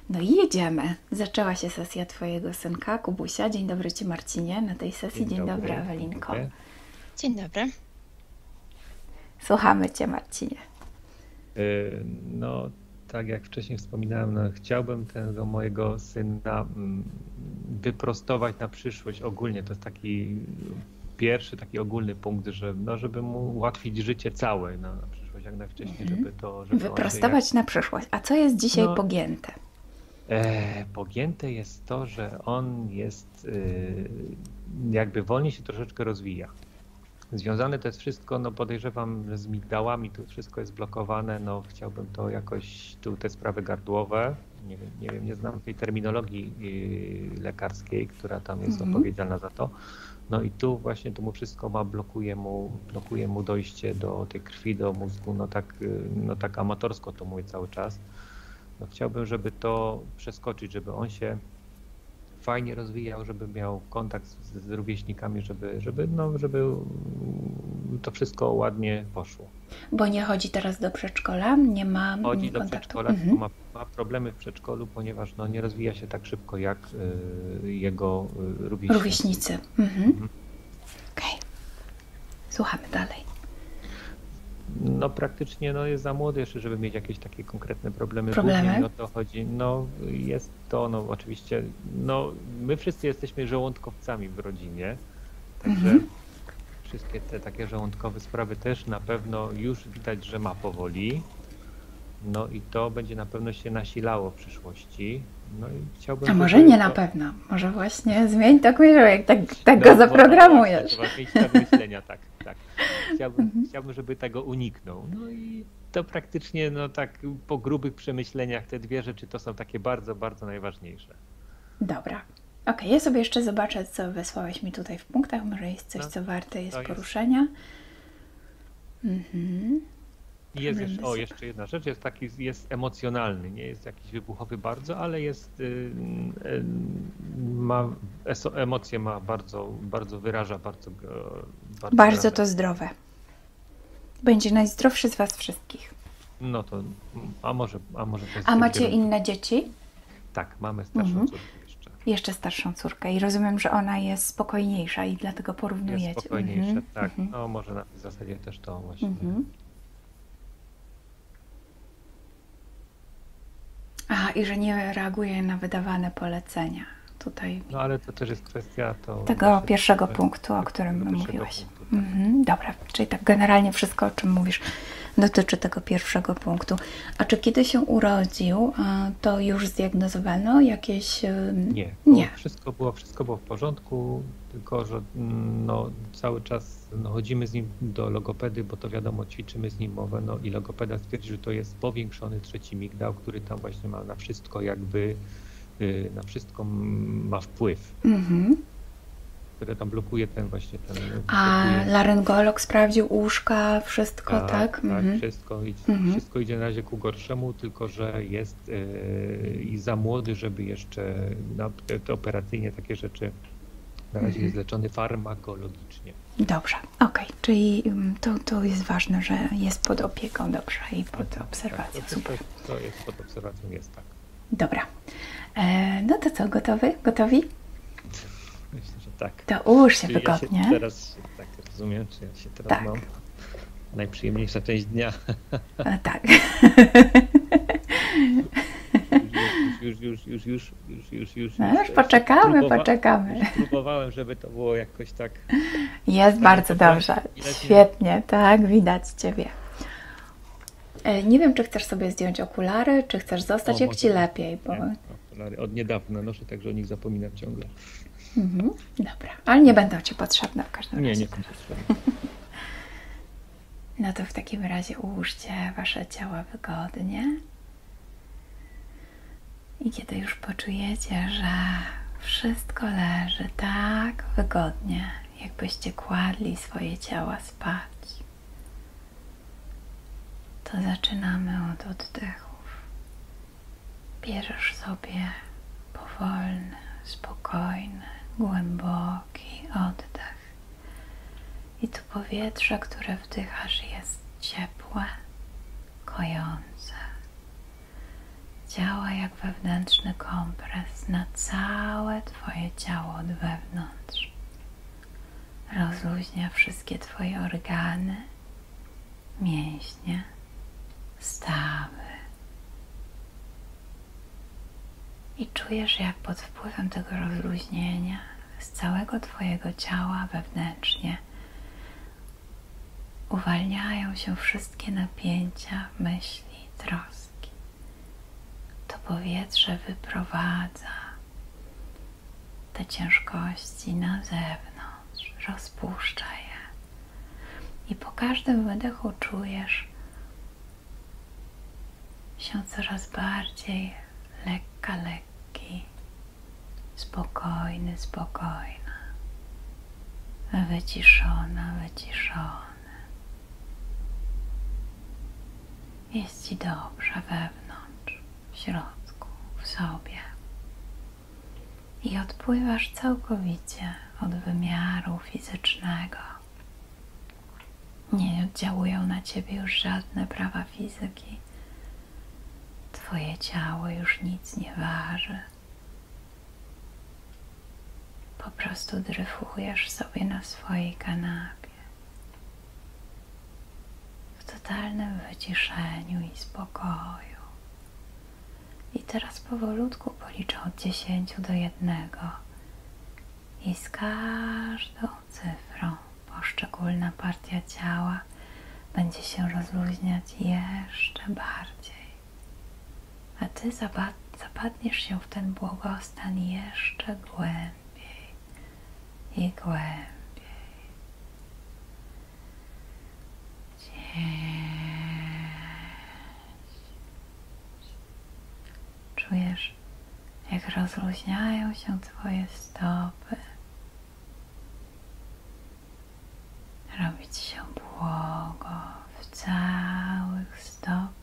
No i jedziemy. Zaczęła się sesja Twojego synka, Kubusia. Dzień dobry Ci, Marcinie, na tej sesji. Dzień dobry, Dzień Ewelinko. dobry. Dzień dobry. Słuchamy Cię, Marcinie. No, tak jak wcześniej wspominałem, no, chciałbym tego mojego syna wyprostować na przyszłość ogólnie. To jest taki pierwszy, taki ogólny punkt, że, no, żeby mu ułatwić życie całe na przyszłość, jak najwcześniej, żeby on się Wyprostować na przyszłość. A co jest dzisiaj no, pogięte? pogięte jest to, że on jest, jakby wolniej się troszeczkę rozwija. Związane to jest wszystko, no podejrzewam, z migdałami, tu wszystko jest blokowane, no chciałbym to jakoś, tu te sprawy gardłowe, nie wiem, nie znam tej terminologii lekarskiej, która tam jest odpowiedzialna za to. No i tu właśnie to mu wszystko blokuje mu dojście do tej krwi, do mózgu, no tak amatorsko to mówię cały czas. No chciałbym, żeby to przeskoczyć, żeby on się fajnie rozwijał, żeby miał kontakt z rówieśnikami, żeby to wszystko ładnie poszło. Bo nie chodzi teraz do przedszkola, nie ma Chodzi do kontaktu. przedszkola, tylko ma problemy w przedszkolu, ponieważ no, nie rozwija się tak szybko jak jego rówieśnicy. Rówieśnicy. Okej. Słuchamy dalej. No praktycznie no, jest za młody jeszcze, żeby mieć jakieś takie konkretne problemy. Problemy? Głównie o to chodzi. No jest to, no oczywiście, no my wszyscy jesteśmy żołądkowcami w rodzinie, także wszystkie te takie żołądkowe sprawy też na pewno już widać, że ma powoli. No i to będzie na pewno się nasilało w przyszłości. No i chciałbym, A może żeby nie na to... pewno. Może właśnie zmień tak myślę, jak tak No, go zaprogramujesz. Trzeba mieć tak myślenia, tak. Chciałbym, żeby tego uniknął. No i to praktycznie, no tak po grubych przemyśleniach te dwie rzeczy to są takie bardzo, bardzo najważniejsze. Dobra. Okej, ja sobie jeszcze zobaczę, co wysłałeś mi tutaj w punktach. Może jest coś, No, co warte jest to jest- poruszenia. I jest Problem jeszcze jedna rzecz, jest emocjonalny, nie jest jakiś wybuchowy bardzo, ale jest, emocje ma bardzo, bardzo wyraża, bardzo Bardzo wyraża. to zdrowe. Będzie najzdrowszy z Was wszystkich. No to, a może to jest A w tym macie kierunku. inne dzieci? Tak, mamy starszą córkę jeszcze. Jeszcze starszą córkę i rozumiem, że ona jest spokojniejsza i dlatego porównujecie. Jest spokojniejsze, tak. No może na tej zasadzie też to właśnie. Aha, i że nie reaguje na wydawane polecenia. Tutaj No ale to też jest kwestia tego właśnie pierwszego punktu, o którym tego pierwszego mówiłeś. punktu, tak. Dobra, czyli tak generalnie wszystko, o czym mówisz, dotyczy tego pierwszego punktu. A czy kiedy się urodził, to już zdiagnozowano jakieś... Nie. Wszystko było w porządku, tylko że no, cały czas no, chodzimy z nim do logopedy, bo to wiadomo, ćwiczymy z nim mowę, no i logopeda stwierdził, że to jest powiększony trzeci migdał, który tam właśnie ma na wszystko jakby, na wszystko ma wpływ, który tam blokuje ten. A blokuje- laryngolog sprawdził uszka, wszystko, tak? Tak, wszystko idzie na razie ku gorszemu, tylko że jest i za młody, żeby jeszcze te operacyjnie takie rzeczy, na razie jest leczony farmakologicznie. Dobrze, okej, czyli to jest ważne, że jest pod opieką, dobrze, i pod obserwacją, Tak, super. to jest pod obserwacją, jest tak. Dobra, no to co, gotowi? Myślę, że tak. To ułóż się Czy ja wygodnie. się teraz, tak rozumiem, czy ja się teraz Tak. mam? Najprzyjemniejsza część dnia. Tak. Już. No już poczekamy. Już próbowałem, żeby to było jakoś tak. Jest bardzo dobrze, ile świetnie, tak, widać Ciebie. Nie wiem, czy chcesz sobie zdjąć okulary, czy chcesz zostać, jak może Ci tak. lepiej, bo... Nie, okulary od niedawna noszę, także o nich zapominam ciągle. Dobra, ale nie będą Ci potrzebne w każdym razie. Nie są potrzebne. No to w takim razie ułóżcie Wasze ciała wygodnie. I kiedy już poczujecie, że wszystko leży tak wygodnie, jakbyście kładli swoje ciała spać, to zaczynamy od oddechów. Bierzesz sobie powolny, spokojny, głęboki oddech. I to powietrze, które wdychasz, jest ciepłe, kojące. działa jak wewnętrzny kompres na całe Twoje ciało od wewnątrz. Rozluźnia wszystkie Twoje organy, mięśnie, stawy. I czujesz, jak pod wpływem tego rozluźnienia z całego Twojego ciała wewnętrznie uwalniają się wszystkie napięcia, myśli, troski. To powietrze wyprowadza te ciężkości na zewnątrz, rozpuszcza je. I po każdym wydechu czujesz się coraz bardziej lekki, spokojny, spokojna, wyciszony. Jest Ci dobrze wewnątrz, w środku, w sobie. I odpływasz całkowicie od wymiaru fizycznego. Nie oddziałują na Ciebie już żadne prawa fizyki. Twoje ciało już nic nie waży. Po prostu dryfujesz sobie na swojej kanapie w totalnym wyciszeniu i spokoju. I teraz powolutku policzę od 10 do 1 i z każdą cyfrą poszczególna partia ciała będzie się rozluźniać jeszcze bardziej. A Ty zapadniesz się w ten błogostan jeszcze głębiej i głębiej. Czujesz, jak rozluźniają się Twoje stopy. Robi Ci się błogo w całych stopach.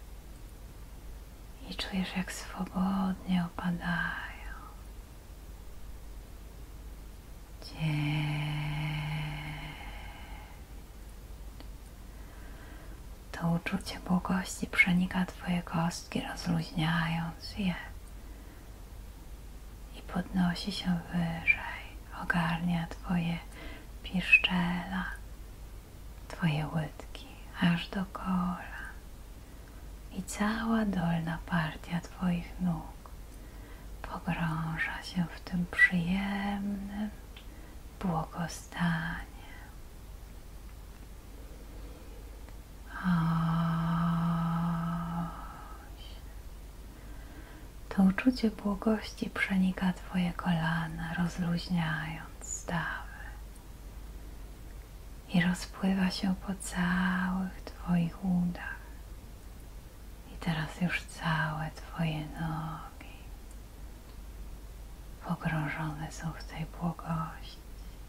I czujesz, jak swobodnie opadają. To uczucie błogości przenika Twoje kostki, rozluźniając je. I podnosi się wyżej, ogarnia Twoje piszczela, Twoje łydki, aż do kolan. I cała dolna partia Twoich nóg pogrąża się w tym przyjemnym błogostanie. To uczucie błogości przenika Twoje kolana, rozluźniając stawy i rozpływa się po całych Twoich udach. I teraz już całe Twoje nogi pogrążone są w tej błogości.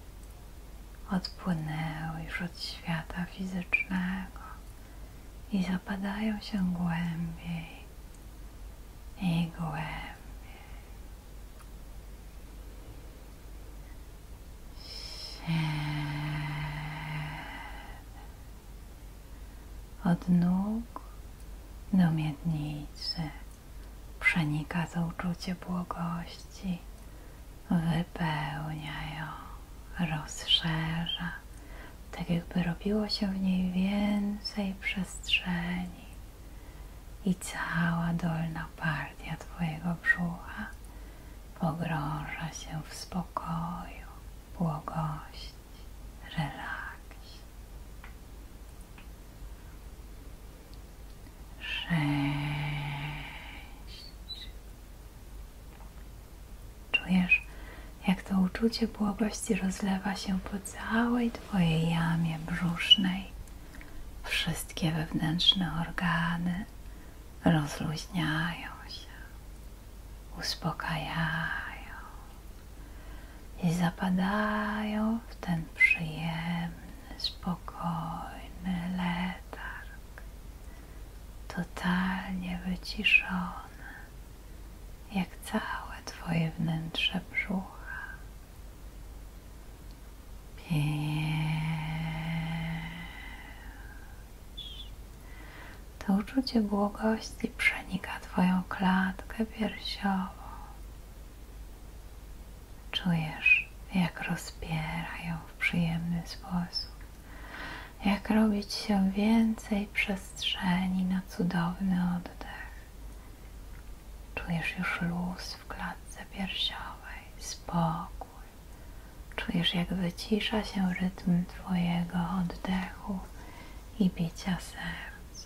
Odpłynęły już od świata fizycznego i zapadają się głębiej i głębiej. Od nóg do miednicy przenika to uczucie błogości, wypełnia ją, rozszerza, tak jakby robiło się w niej więcej przestrzeni i cała dolna partia Twojego brzucha pogrąża się w spokoju, błogości, relaksie. 6. Czujesz, jak to uczucie błogości rozlewa się po całej Twojej jamie brzusznej. Wszystkie wewnętrzne organy rozluźniają się, uspokajają i zapadają w ten przyjemny, spokojny letarg, totalnie wyciszony, jak całe Twoje wnętrze brzucha. To uczucie błogości przenika Twoją klatkę piersiową. Czujesz, jak rozpiera ją w przyjemny sposób. Jak robi Ci się więcej przestrzeni na cudowny oddech. Czujesz już luz w klatce piersiowej, spokój. Czujesz, jak wycisza się rytm Twojego oddechu i bicia serca.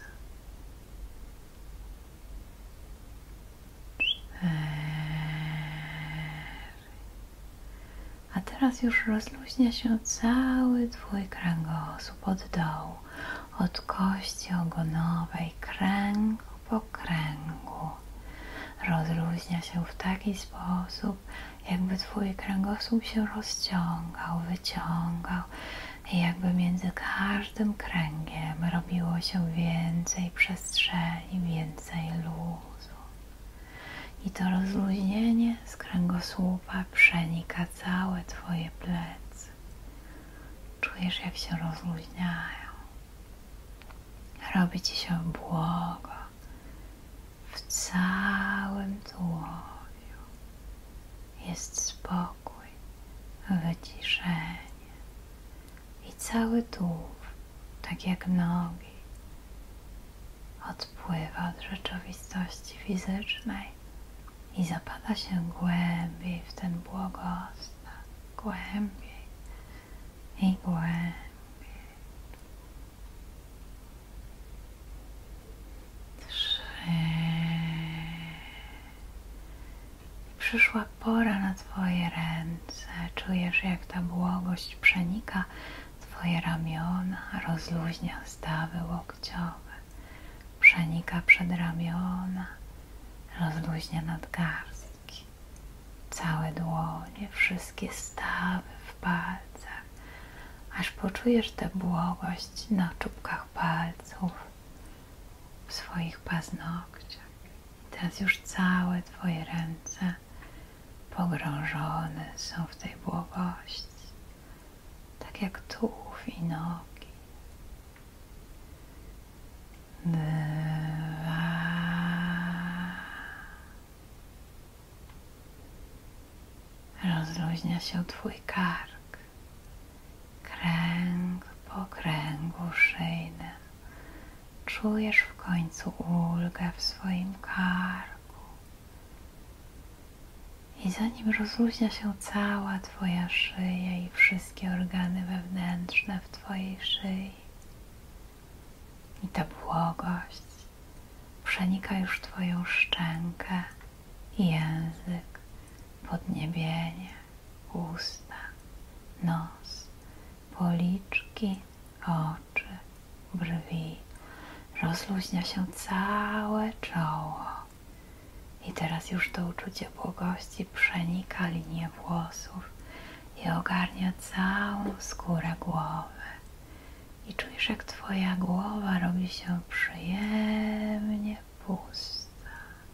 A teraz już rozluźnia się cały Twój kręgosłup od dołu, od kości ogonowej, kręg po kręgu. Rozluźnia się w taki sposób, jakby Twój kręgosłup się rozciągał, wyciągał i jakby między każdym kręgiem robiło się więcej przestrzeni, więcej luzu. I to rozluźnienie z kręgosłupa przenika całe Twoje plecy. Czujesz, jak się rozluźniają. Robi Ci się błogo w całym tułowiu. Jest spokój, wyciszenie. I cały tułów, tak jak nogi, odpływa od rzeczywistości fizycznej i zapada się głębiej w ten błogostan, głębiej i głębiej. Przyszła pora na Twoje ręce. Czujesz, jak ta błogość przenika Twoje ramiona, rozluźnia stawy łokciowe, przenika przedramiona, rozluźnia nadgarstki, całe dłonie, wszystkie stawy w palcach, aż poczujesz tę błogość na czubkach palców, w swoich paznokciach. I teraz już całe Twoje ręce pogrążone są w tej błogości, tak jak tułów i nogi. 2. Rozluźnia się Twój kark, kręg po kręgu szyjnym. Czujesz w końcu ulgę w swoim karku. I zanim rozluźnia się cała Twoja szyja i wszystkie organy wewnętrzne w Twojej szyi, i ta błogość przenika już Twoją szczękę, język, podniebienie, usta, nos, policzki, oczy, brwi. Rozluźnia się całe czoło. I teraz już to uczucie błogości przenika linię włosów i ogarnia całą skórę głowy. I czujesz, jak Twoja głowa robi się przyjemnie pusta.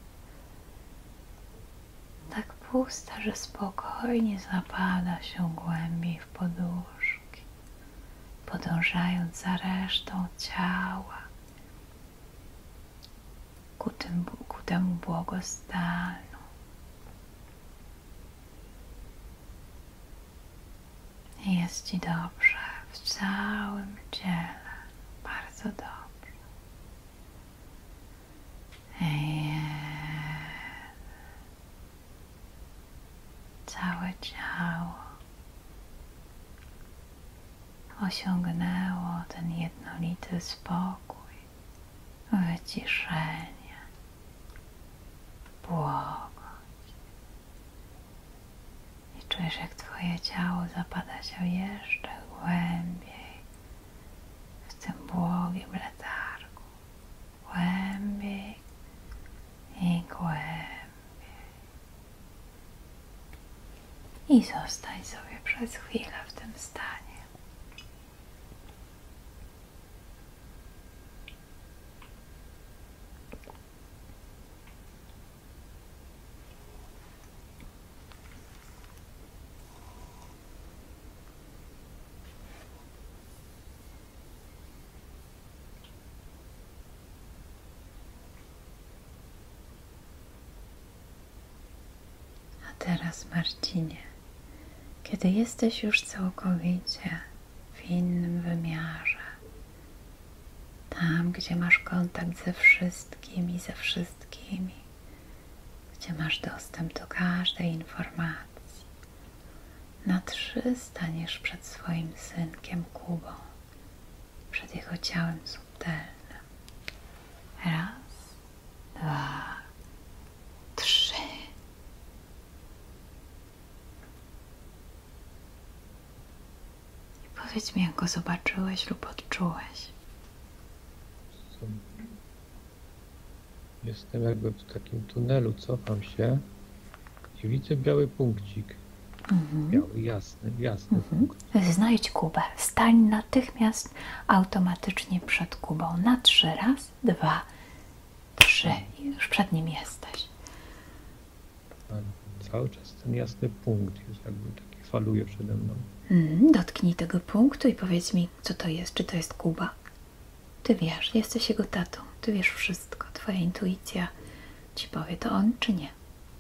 Tak pusta, że spokojnie zapada się głębiej w poduszki, podążając za resztą ciała ku temu błogostanu. Jest Ci dobrze w całym ciele, bardzo dobrze. Całe ciało osiągnęło ten jednolity spokój, wyciszenie, błogość. I czujesz, jak Twoje ciało zapada się jeszcze głębiej w tym błogim letargu. Głębiej i głębiej. I zostań sobie przez chwilę w tym stanie. teraz, Marcinie, kiedy jesteś już całkowicie w innym wymiarze, tam, gdzie masz kontakt ze wszystkim i ze wszystkimi, gdzie masz dostęp do każdej informacji, na 3 staniesz przed swoim synkiem Kubą, przed jego ciałem subtelnym. Raz, 2, 3. I powiedz mi, jak go zobaczyłeś lub odczułeś. Jestem jakby w takim tunelu, cofam się i widzę biały punkcik. Biały, jasny punkt. Znajdź Kubę. Stań natychmiast automatycznie przed Kubą. Na 3. Raz, 2, 3. I już przed nim jesteś. A cały czas ten jasny punkt jest jakby taki faluje przede mną. Dotknij tego punktu i powiedz mi, co to jest. Czy to jest Kuba? Ty wiesz, jesteś jego tatą. Ty wiesz wszystko. Twoja intuicja ci powie, to on czy nie.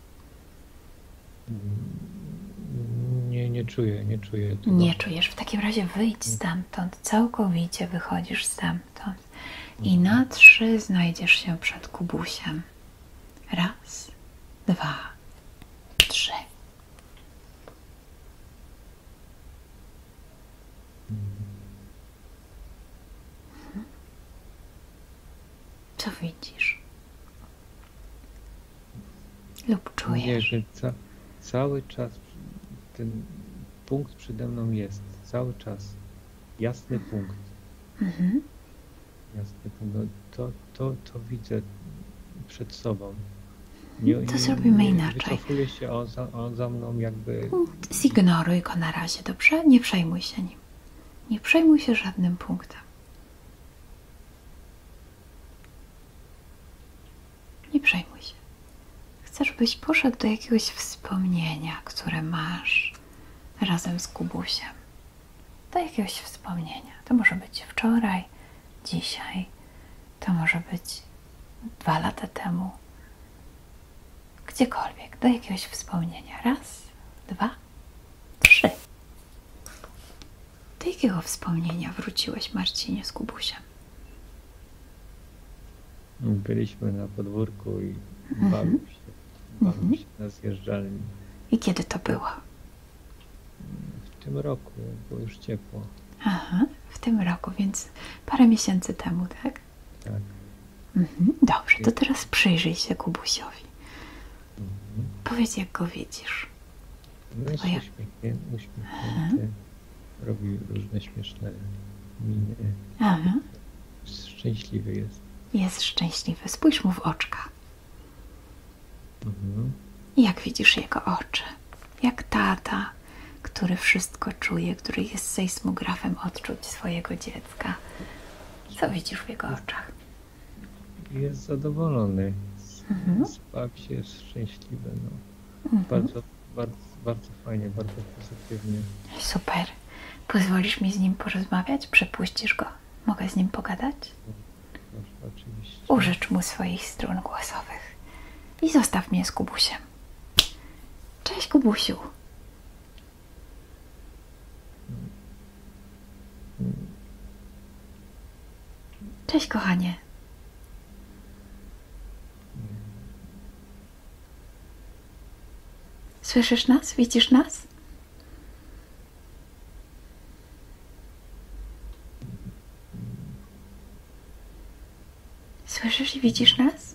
Nie czuję tego. Nie czujesz. W takim razie wyjdź stamtąd. Całkowicie wychodzisz stamtąd. I na 3 znajdziesz się przed Kubusiem. Raz, 2, 3. Co widzisz? Lub czujesz? Nie, cały czas ten punkt przede mną jest. Cały czas. Jasny punkt. Jasny punkt. No, to widzę przed sobą. To zrobimy inaczej. Wycofuję się, on za mną jakby... Zignoruj go na razie, dobrze? Nie przejmuj się nim. Nie przejmuj się żadnym punktem. Nie przejmuj się. Chcę, żebyś poszedł do jakiegoś wspomnienia, które masz razem z Kubusiem. Do jakiegoś wspomnienia. To może być wczoraj, dzisiaj. To może być 2 lata temu. Gdziekolwiek. Do jakiegoś wspomnienia. Raz, 2, 3. Do jakiego wspomnienia wróciłeś, Marcinie, z Kubusiem? Byliśmy na podwórku i bawił się na zjeżdżalni. I kiedy to było? W tym roku, było już ciepło. Aha, w tym roku, więc parę miesięcy temu, tak? Tak. Dobrze, to teraz przyjrzyj się Kubusiowi. Powiedz, jak go widzisz. No jest uśmiechnięty. Robi różne śmieszne miny. Aha. Szczęśliwy jest. Jest szczęśliwy. Spójrz mu w oczka. Mhm. I jak widzisz jego oczy? Jak tata, który wszystko czuje, który jest sejsmografem odczuć swojego dziecka. Co widzisz w jego oczach? Jest zadowolony. Bawi się, jest szczęśliwy. No. Bardzo fajnie, bardzo pozytywnie. Super. Pozwolisz mi z nim porozmawiać? Przepuścisz go? Mogę z nim pogadać? Proszę, oczywiście. Użycz mu swoich strun głosowych. I zostaw mnie z Kubusiem. Cześć, Kubusiu. Cześć, kochanie. Słyszysz nas? Widzisz nas? Słyszysz i widzisz nas?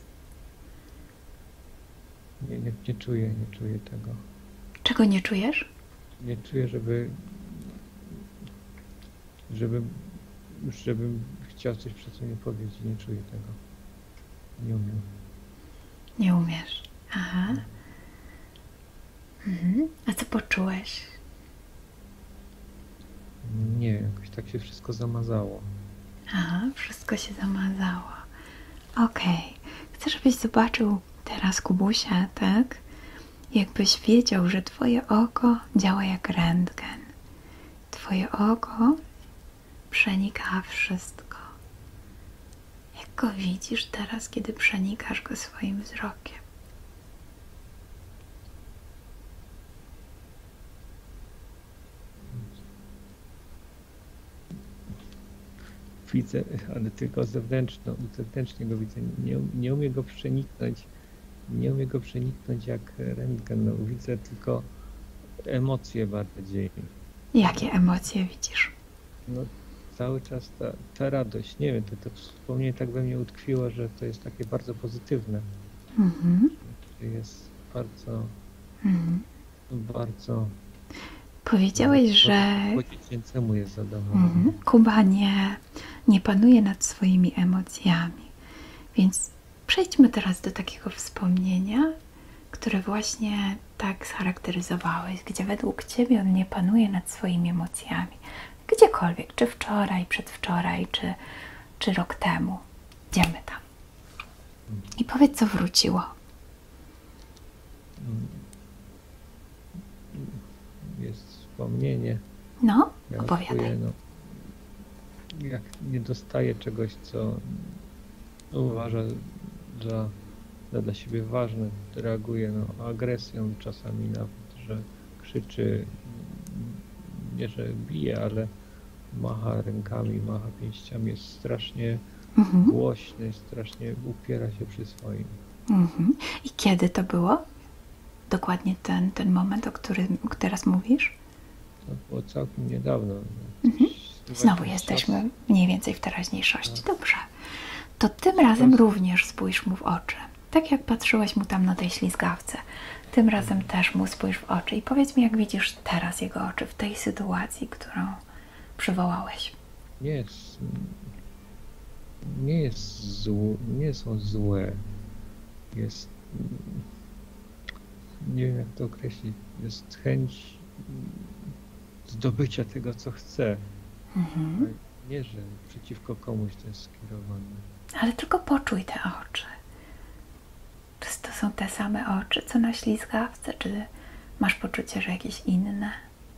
Nie czuję tego. Czego nie czujesz? Nie czuję, żebym chciał coś przed mnie powiedzieć. Nie czuję tego. Nie umiem. Nie umiesz. Aha. A co poczułeś? Nie, jakoś tak się wszystko zamazało. Aha, wszystko się zamazało. Okej. Chcę, żebyś zobaczył teraz Kubusia, tak? Jakbyś wiedział, że twoje oko działa jak rentgen. Twoje oko przenika wszystko. Jak go widzisz teraz, kiedy przenikasz go swoim wzrokiem? widzę, ale tylko zewnętrznie go widzę. Nie umiem go przeniknąć. Nie umiem go przeniknąć jak rentgen. No, widzę tylko emocje bardziej. Jakie emocje widzisz? No, cały czas ta radość, nie wiem, to wspomnienie tak we mnie utkwiło, że to jest takie bardzo pozytywne. Mhm. Jest bardzo, Mhm. bardzo... Powiedziałeś, że Po dziecięcemu jest zadowolony. Kuba nie panuje nad swoimi emocjami. Więc przejdźmy teraz do takiego wspomnienia, które właśnie tak scharakteryzowałeś, gdzie według Ciebie on nie panuje nad swoimi emocjami. Gdziekolwiek, czy wczoraj, przedwczoraj, czy rok temu. Idziemy tam. I powiedz, co wróciło. Jest wspomnienie. No, Ja opowiadaj. czuję, no, jak nie dostaję czegoś, co uważa za dla siebie ważne, reaguje agresją czasami nawet, że krzyczy, nie że bije, ale macha rękami, macha pięściami, jest strasznie głośny, strasznie upiera się przy swoim. I kiedy to było? Dokładnie ten moment, o którym teraz mówisz? To było całkiem niedawno. Znowu jesteśmy mniej więcej w teraźniejszości. Dobrze. To tym razem również spójrz mu w oczy. Tak jak patrzyłeś mu tam na tej ślizgawce, tym razem też mu spójrz w oczy i powiedz mi, jak widzisz teraz jego oczy w tej sytuacji, którą przywołałeś. Nie są złe. Jest, nie wiem jak to określić, jest chęć zdobycia tego, co chce. Nie, że przeciwko komuś to jest skierowane. Ale tylko poczuj te oczy. Czy to są te same oczy, co na ślizgawce, czy masz poczucie, że jakieś inne?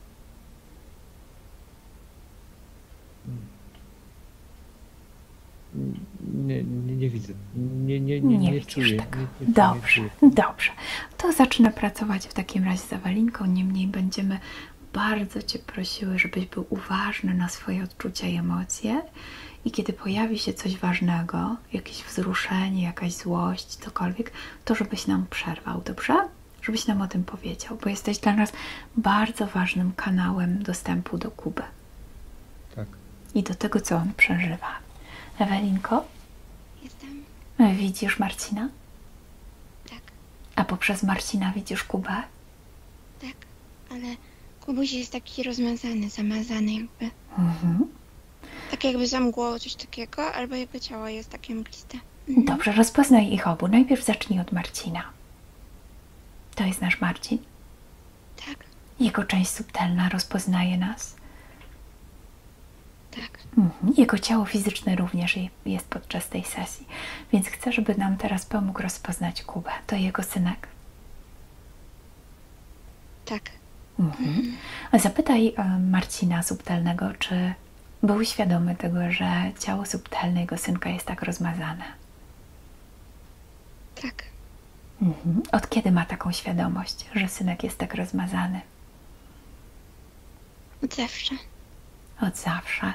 Nie widzę. Nie czuję. tego. Nie Dobrze, czuję. dobrze. To zacznę pracować w takim razie z Ewelinką. Niemniej będziemy bardzo Cię prosiły, żebyś był uważny na swoje odczucia i emocje. I kiedy pojawi się coś ważnego, jakieś wzruszenie, jakaś złość, cokolwiek, to żebyś nam przerwał, dobrze? Żebyś nam o tym powiedział, bo jesteś dla nas bardzo ważnym kanałem dostępu do Kuby. Tak. I do tego, co on przeżywa. Ewelinko? Jestem. Widzisz Marcina? Tak, A poprzez Marcina widzisz Kubę? tak, ale Kubuś jest taki rozmazany, zamazany jakby. Tak jakby za mgłą coś takiego, albo jakby ciało jest takie mgliste. Dobrze, rozpoznaj ich obu. Najpierw zacznij od Marcina. To jest nasz Marcin. Tak, Jego część subtelna rozpoznaje nas. tak. Jego ciało fizyczne również jest podczas tej sesji. Więc chcę, żeby nam teraz pomógł rozpoznać Kubę. To jego synek. Tak. Zapytaj Marcina subtelnego, czy był świadomy tego, że ciało subtelne jego synka jest tak rozmazane. Tak. Od kiedy ma taką świadomość, że synek jest tak rozmazany? Od zawsze. Od zawsze.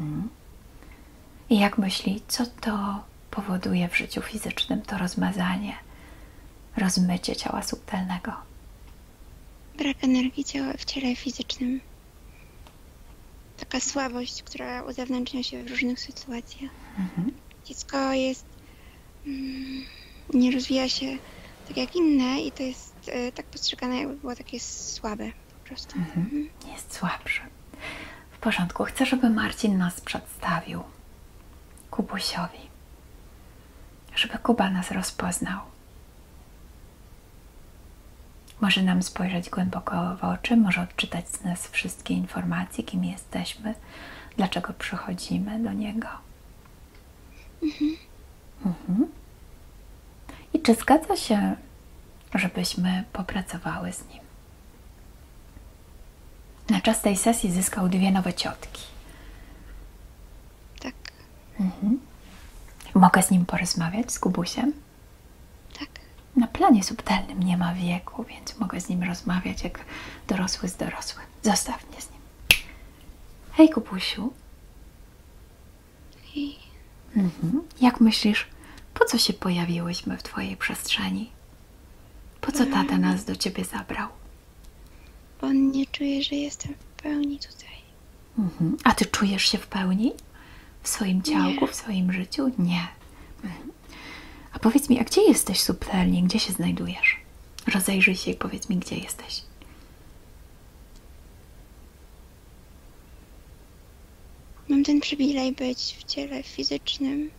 I jak myśli, co to powoduje w życiu fizycznym, to rozmazanie, rozmycie ciała subtelnego? Brak energii ciała w ciele fizycznym. Taka słabość, która uzewnętrznia się w różnych sytuacjach. Dziecko jest... nie rozwija się tak jak inne i to jest tak postrzegane, jakby było takie słabe po prostu. Jest słabszy. W porządku. Chcę, żeby Marcin nas przedstawił Kubusiowi. Żeby Kuba nas rozpoznał. Może nam spojrzeć głęboko w oczy, może odczytać z nas wszystkie informacje, kim jesteśmy, dlaczego przychodzimy do niego. I czy zgadza się, żebyśmy popracowały z nim? Na czas tej sesji zyskał 2 nowe ciotki. Tak, Mogę z nim porozmawiać, z Kubusiem? tak. Na planie subtelnym nie ma wieku, więc mogę z nim rozmawiać jak dorosły z dorosłym. Zostaw mnie z nim. Hej, Kubusiu. I Jak myślisz, po co się pojawiłyśmy w twojej przestrzeni? Po co tata nas do ciebie zabrał? on nie czuje, że jestem w pełni tutaj. A ty czujesz się w pełni? W swoim ciałku, Nie. w swoim życiu? Nie. A powiedz mi, a gdzie jesteś subtelnie? Gdzie się znajdujesz? Rozejrzyj się i powiedz mi, gdzie jesteś. Mam ten przywilej być w ciele fizycznym.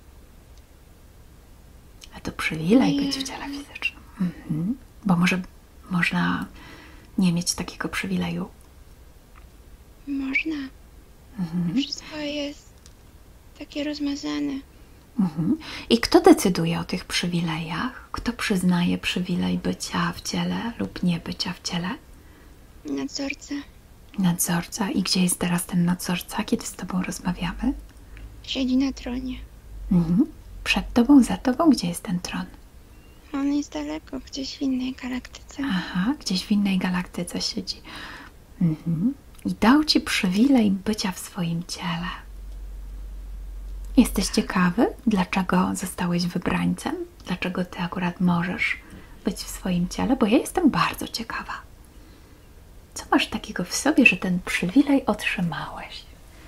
A to przywilej być w ciele fizycznym. Bo może można nie mieć takiego przywileju. Można. Wszystko jest takie rozmazane. I kto decyduje o tych przywilejach? Kto przyznaje przywilej bycia w ciele lub nie bycia w ciele? Nadzorca Nadzorca. I gdzie jest teraz ten nadzorca, kiedy z tobą rozmawiamy? siedzi na tronie. Przed tobą, za tobą? Gdzie jest ten tron? On jest daleko, gdzieś w innej galaktyce. Aha, gdzieś w innej galaktyce siedzi. I dał ci przywilej bycia w swoim ciele. Jesteś ciekawy, dlaczego zostałeś wybrańcem? Dlaczego ty akurat możesz być w swoim ciele? Bo ja jestem bardzo ciekawa. Co masz takiego w sobie, że ten przywilej otrzymałeś?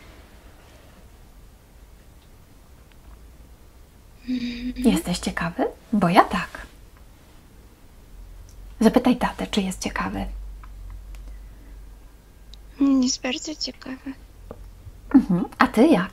Jesteś ciekawy? Bo ja tak. Zapytaj tatę, czy jest ciekawy. Jest bardzo ciekawe. A ty jak?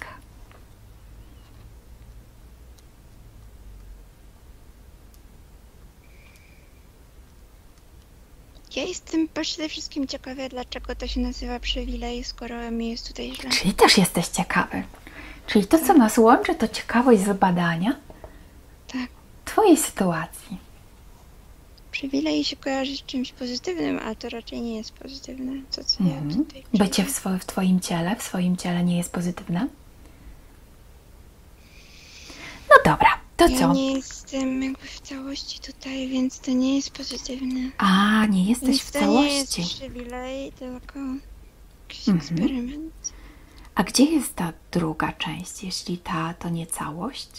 Ja jestem przede wszystkim ciekawa, dlaczego to się nazywa przywilej, skoro mi jest tutaj źle. Czyli też jesteś ciekawy. Czyli to, co nas łączy, to ciekawość zbadania Tak. twojej sytuacji. Przywilej się kojarzy z czymś pozytywnym, a to raczej nie jest pozytywne. To, co ja tutaj Bycie w twoim ciele, w swoim ciele nie jest pozytywne? No dobra, to Ja co? nie jestem jakby w całości tutaj, więc to nie jest pozytywne. A, nie jesteś Więc w to nie jest całości. przywilej, tylko jakiś eksperyment. A gdzie jest ta druga część, jeśli ta to nie całość?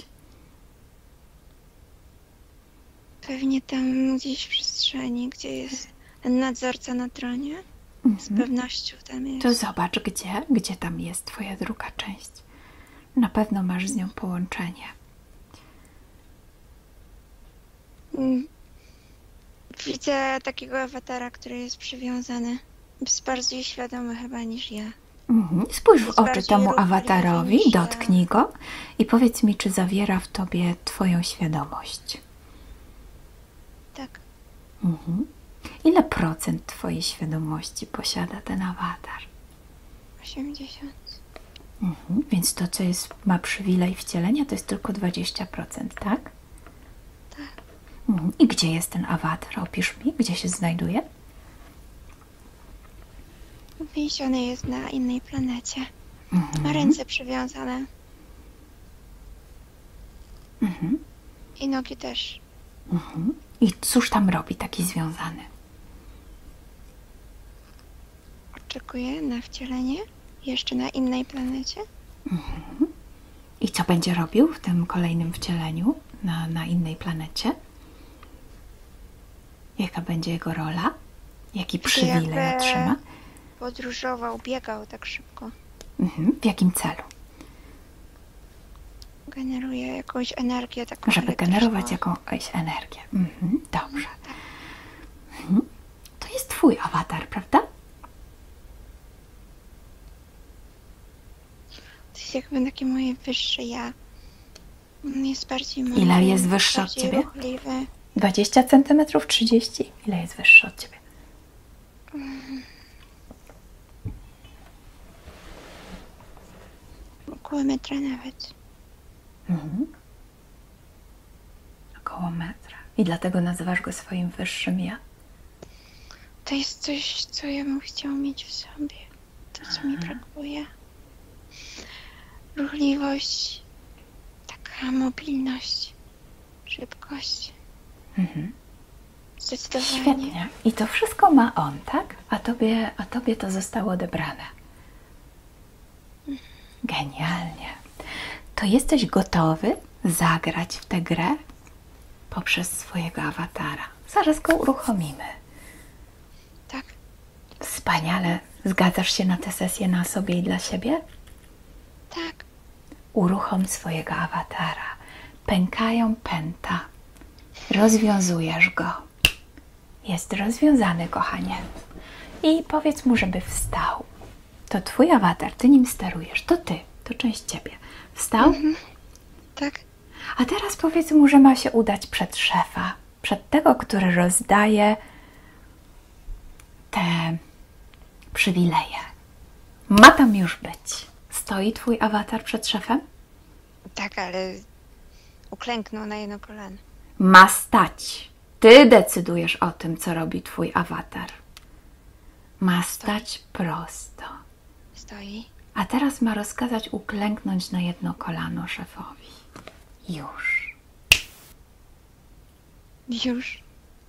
Pewnie tam gdzieś w przestrzeni, gdzie jest ten nadzorca na tronie. Z pewnością tam jest. To zobacz, gdzie tam jest twoja druga część. Na pewno masz z nią połączenie. Widzę takiego awatara, który jest przywiązany. Jest bardziej świadomy chyba niż ja. Spójrz w Jest oczy bardziej temu ruchliwy awatarowi, niż ja. dotknij go i powiedz mi, czy zawiera w tobie twoją świadomość. Tak. Ile procent twojej świadomości posiada ten awatar? 80. Więc to, co ma przywilej wcielenia, to jest tylko 20%, tak? Tak. I gdzie jest ten awatar? Opisz mi, gdzie się znajduje? Więziony jest na innej planecie. Ma ręce przywiązane. I nogi też. I cóż tam robi taki związany? Oczekuje na wcielenie jeszcze na innej planecie. I co będzie robił w tym kolejnym wcieleniu na innej planecie? Jaka będzie jego rola? Jaki przywilej Jakby otrzyma? podróżował, biegał tak szybko. W jakim celu? Generuje jakąś energię taką Żeby elektryczną. generować jakąś energię. Dobrze. To jest twój awatar, prawda? To jest jakby takie moje wyższe ja. On jest bardziej mądry. Ile jest wyższy od bardziej ciebie? ruchliwy. 20 cm, 30? Ile jest wyższy od ciebie? Około metra nawet. Około metra. I dlatego nazywasz go swoim wyższym ja? To jest coś, co ja bym chciał mieć w sobie. To, co mi brakuje. Ruchliwość, taka mobilność, szybkość. Zdecydowanie. Świetnie. I to wszystko ma on, tak? A tobie to zostało odebrane. Genialnie. to jesteś gotowy zagrać w tę grę poprzez swojego awatara. Zaraz go uruchomimy. Tak. Wspaniale. Zgadzasz się na tę sesję na sobie i dla siebie? Tak. Uruchom swojego awatara. Pękają pęta. Rozwiązujesz go. Jest rozwiązany, kochanie. I powiedz mu, żeby wstał. To twój awatar, ty nim sterujesz. To ty, to część ciebie. Wstał? Tak. A teraz powiedz mu, że ma się udać przed szefa. Przed tego, który rozdaje te przywileje. Ma tam już być. Stoi twój awatar przed szefem? Tak, ale uklęknął na jedno kolano. Ma stać. Ty decydujesz o tym, co robi twój awatar. Ma stać prosto. Stoi. A teraz ma rozkazać uklęknąć na jedno kolano szefowi. Już. Już.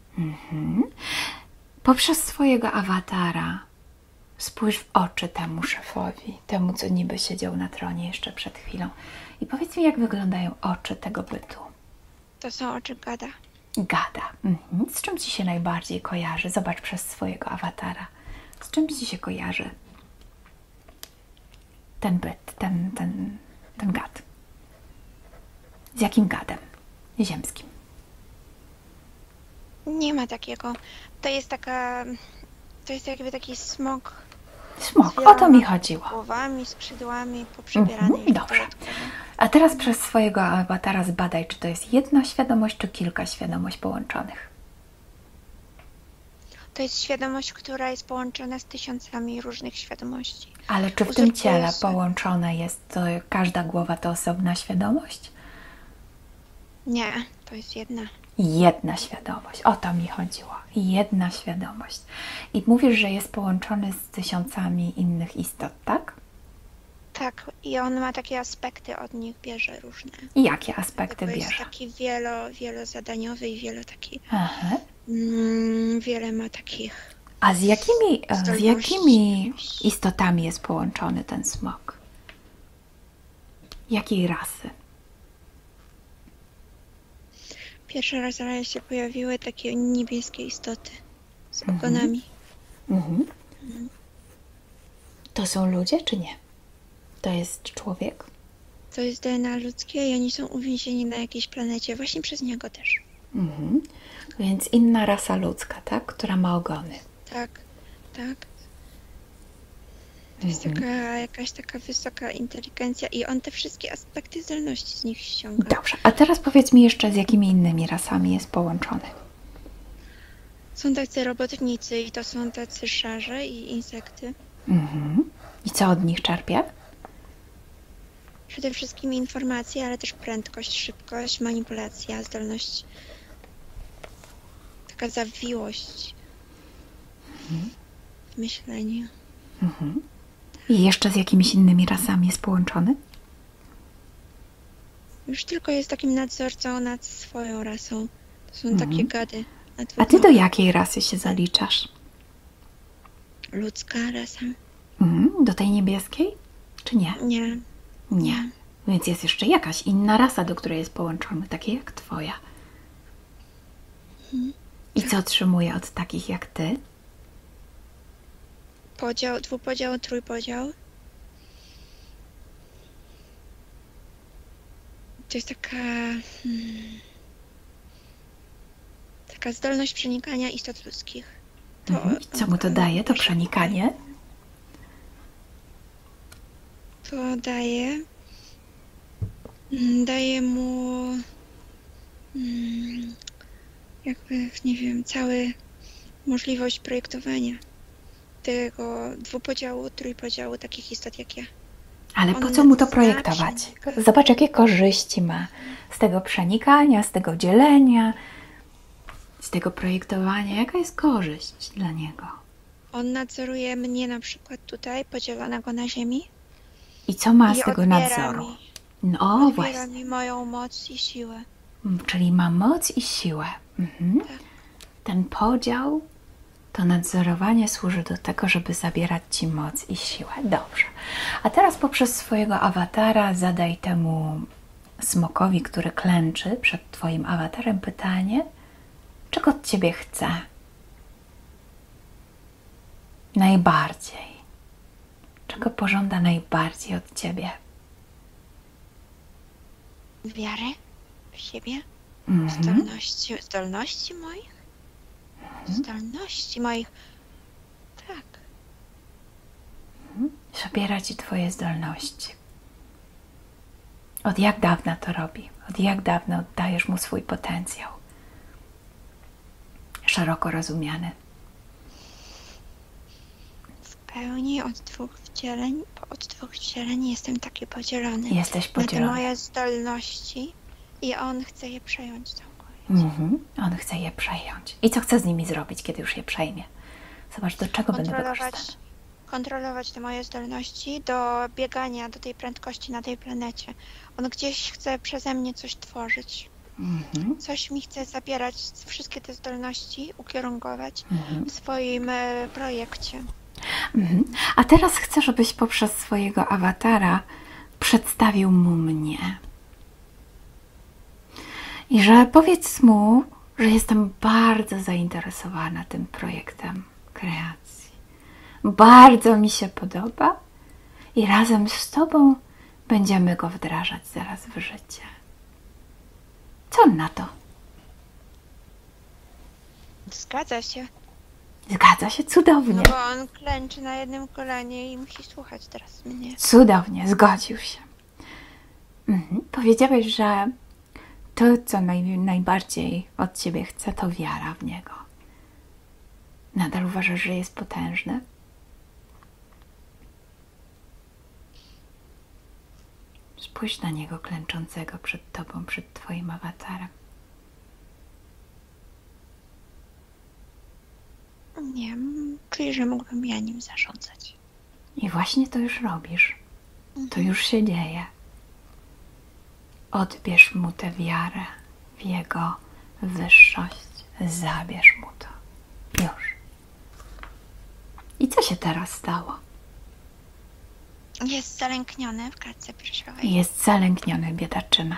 Poprzez swojego awatara spójrz w oczy temu szefowi, temu, co niby siedział na tronie jeszcze przed chwilą. I powiedz mi, jak wyglądają oczy tego bytu. To są oczy gada. Gada. Z czym ci się najbardziej kojarzy? Zobacz przez swojego awatara. Z czym ci się kojarzy ten byt, ten gad? Z jakim gadem? Ziemskim. Nie ma takiego. To jest taka... To jest jakby taki smok Smok, o to mi chodziło. głowami, skrzydłami, poprzebierany. Dobrze. A teraz przez swojego awatara zbadaj, czy to jest jedna świadomość, czy kilka świadomość połączonych. To jest świadomość, która jest połączona z tysiącami różnych świadomości. Ale czy w tym ciele połączone jest to, każda głowa to osobna świadomość? Nie, to jest jedna. Jedna świadomość, o to mi chodziło. Jedna świadomość. I mówisz, że jest połączony z tysiącami innych istot, tak? Tak, i on ma takie aspekty od nich, bierze różne. I jakie aspekty To jest bierze? taki wielozadaniowy i Aha. wiele ma takich. A z jakimi zdolności. istotami jest połączony ten smok? Jakiej rasy? Pierwszy raz się pojawiły takie niebieskie istoty z ogonami. To są ludzie, czy nie? To jest człowiek? To jest DNA ludzkie i oni są uwięzieni na jakiejś planecie, właśnie przez niego też. Więc inna rasa ludzka, tak? Która ma ogony. Tak, tak. To jest jakaś taka wysoka inteligencja i on te wszystkie aspekty zdolności z nich ściąga. Dobrze, a teraz powiedz mi jeszcze, z jakimi innymi rasami jest połączony? Są tacy robotnicy i to są tacy szarze i insekty. I co od nich czerpie? Przede wszystkim informacje, ale też prędkość, szybkość, manipulacja, zdolność, taka zawiłość w myśleniu. I jeszcze z jakimiś innymi rasami jest połączony? Już tylko jest takim nadzorcą nad swoją rasą. To są takie gady. A ty do jakiej rasy się zaliczasz? Ludzka rasa? Do tej niebieskiej? Czy nie? Nie. Nie. Więc jest jeszcze jakaś inna rasa, do której jest połączony, takie jak twoja. I co otrzymuje od takich jak ty? Podział, dwupodział, trójpodział. To jest taka zdolność przenikania istot ludzkich. I co mu to daje, to przenikanie? To daje mu jakby, nie wiem, całą możliwość projektowania tego dwupodziału, trójpodziału takich istot jak ja. Ale po co mu to projektować? Zobacz, jakie korzyści ma z tego przenikania, z tego dzielenia, z tego projektowania. Jaka jest korzyść dla niego? On nadzoruje mnie na przykład tutaj, podzielonego na ziemi. I co ma z tego nadzoru? No Odbiera właśnie. mi moją moc i siłę. Czyli ma moc i siłę. Tak. Ten podział To nadzorowanie służy do tego, żeby zabierać ci moc i siłę. Dobrze. A teraz poprzez swojego awatara zadaj temu smokowi, który klęczy przed twoim awatarem, pytanie, czego od ciebie chce? Najbardziej. Czego pożąda najbardziej od ciebie? Wiary w siebie, Mhm. zdolności moich, zdolności moich. Tak. Zabiera ci twoje zdolności. Od jak dawna to robi? Od jak dawna oddajesz mu swój potencjał? Szeroko rozumiany. W pełni od 2 wcieleń, od 2 wcieleń jestem taki podzielony. Jesteś Na podzielony. te moje zdolności i on chce je przejąć całkowicie. On chce je przejąć. I co chce z nimi zrobić, kiedy już je przejmie? Zobacz, do czego będą wykorzystane. Kontrolować te moje zdolności do biegania do tej prędkości na tej planecie. On gdzieś chce przeze mnie coś tworzyć. Coś mi chce zabierać, wszystkie te zdolności ukierunkować w swoim projekcie. A teraz chcę, żebyś poprzez swojego awatara przedstawił mu mnie. I że powiedz mu, że jestem bardzo zainteresowana tym projektem kreacji. Bardzo mi się podoba i razem z tobą będziemy go wdrażać zaraz w życie. Co on na to? Zgadza się. Zgadza się? Cudownie. No bo on klęczy na jednym kolanie i musi słuchać teraz mnie. Cudownie, zgodził się. Powiedziałeś, że to, co najbardziej od ciebie chce, to wiara w niego. Nadal uważasz, że jest potężny? Spójrz na niego klęczącego przed tobą, przed twoim awatarem. Nie, czuję, że mógłbym ja nim zarządzać. I właśnie to już robisz. To już się dzieje. Odbierz mu tę wiarę w jego wyższość. Zabierz mu to. Już. I co się teraz stało? Jest zalękniony w klatce piersiowej. Jest zalękniony, biedaczyna.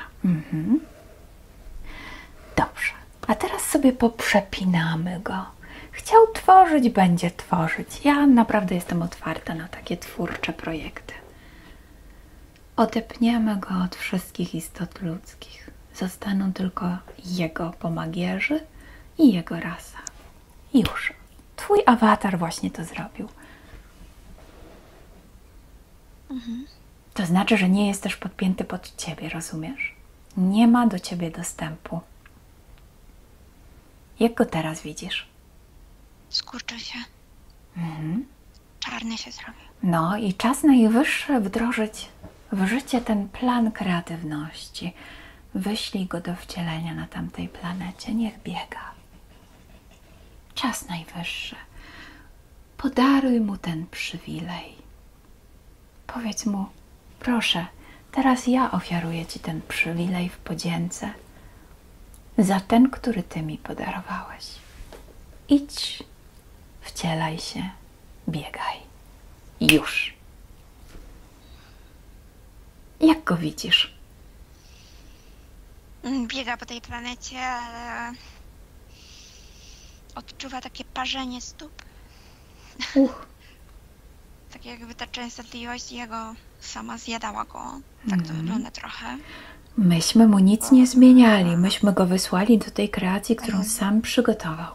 Dobrze. A teraz sobie poprzepinamy go. Chciał tworzyć, będzie tworzyć. Ja naprawdę jestem otwarta na takie twórcze projekty. Odepniemy go od wszystkich istot ludzkich. Zostaną tylko jego pomagierzy i jego rasa. Już. Twój awatar właśnie to zrobił. To znaczy, że nie jest też podpięty pod ciebie, rozumiesz? Nie ma do ciebie dostępu. Jak go teraz widzisz? Skurczy się. Czarny się zrobił. No i czas najwyższy wdrożyć w życie ten plan kreatywności. Wyślij go do wcielenia na tamtej planecie. Niech biega. Czas najwyższy. Podaruj mu ten przywilej. Powiedz mu, proszę, teraz ja ofiaruję ci ten przywilej w podzięce za ten, który ty mi podarowałeś. Idź, wcielaj się, biegaj. Już. Jak go widzisz? Biega po tej planecie, ale odczuwa takie parzenie stóp. Tak jakby ta częstotliwość jego sama zjadała go. Tak to wygląda trochę. Myśmy mu nic nie zmieniali. Myśmy go wysłali do tej kreacji, którą sam przygotował.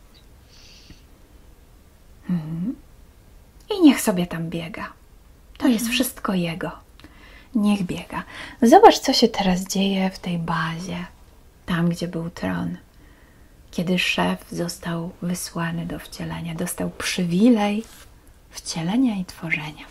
I niech sobie tam biega. To jest wszystko jego. Niech biega. Zobacz, co się teraz dzieje w tej bazie. Tam, gdzie był tron. Kiedy szef został wysłany do wcielenia. Dostał przywilej wcielenia i tworzenia.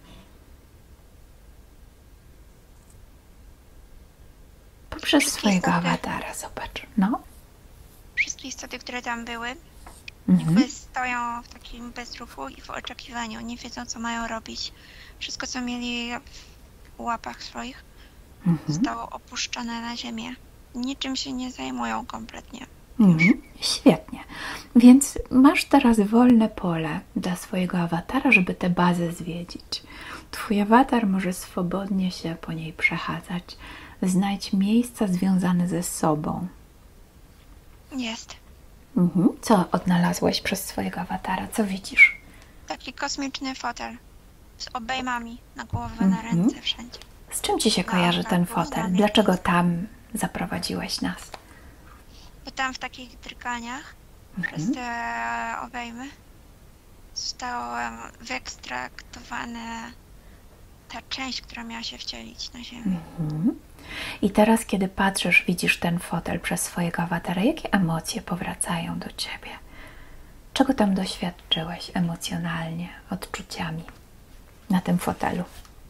Poprzez swojego awatara, zobacz. No. Wszystkie istoty, które tam były, jakby stoją w takim bezruchu i w oczekiwaniu. Nie wiedzą, co mają robić. Wszystko, co mieli w łapach swoich, zostało opuszczone na ziemię. Niczym się nie zajmują kompletnie. Świetnie. Więc masz teraz wolne pole dla swojego awatara, żeby tę bazę zwiedzić. Twój awatar może swobodnie się po niej przechadzać. Znajdź miejsca związane ze sobą. Jest. Co odnalazłeś przez swojego awatara? Co widzisz? Taki kosmiczny fotel z obejmami na głowę, na ręce, wszędzie. Z czym ci się kojarzy ten fotel? Dlaczego tam zaprowadziłeś nas? Bo tam w takich drganiach przez te obejmy została wyekstraktowana ta część, która miała się wcielić na Ziemię. I teraz, kiedy patrzysz, widzisz ten fotel przez swojego awatara, jakie emocje powracają do ciebie? Czego tam doświadczyłeś emocjonalnie, odczuciami na tym fotelu?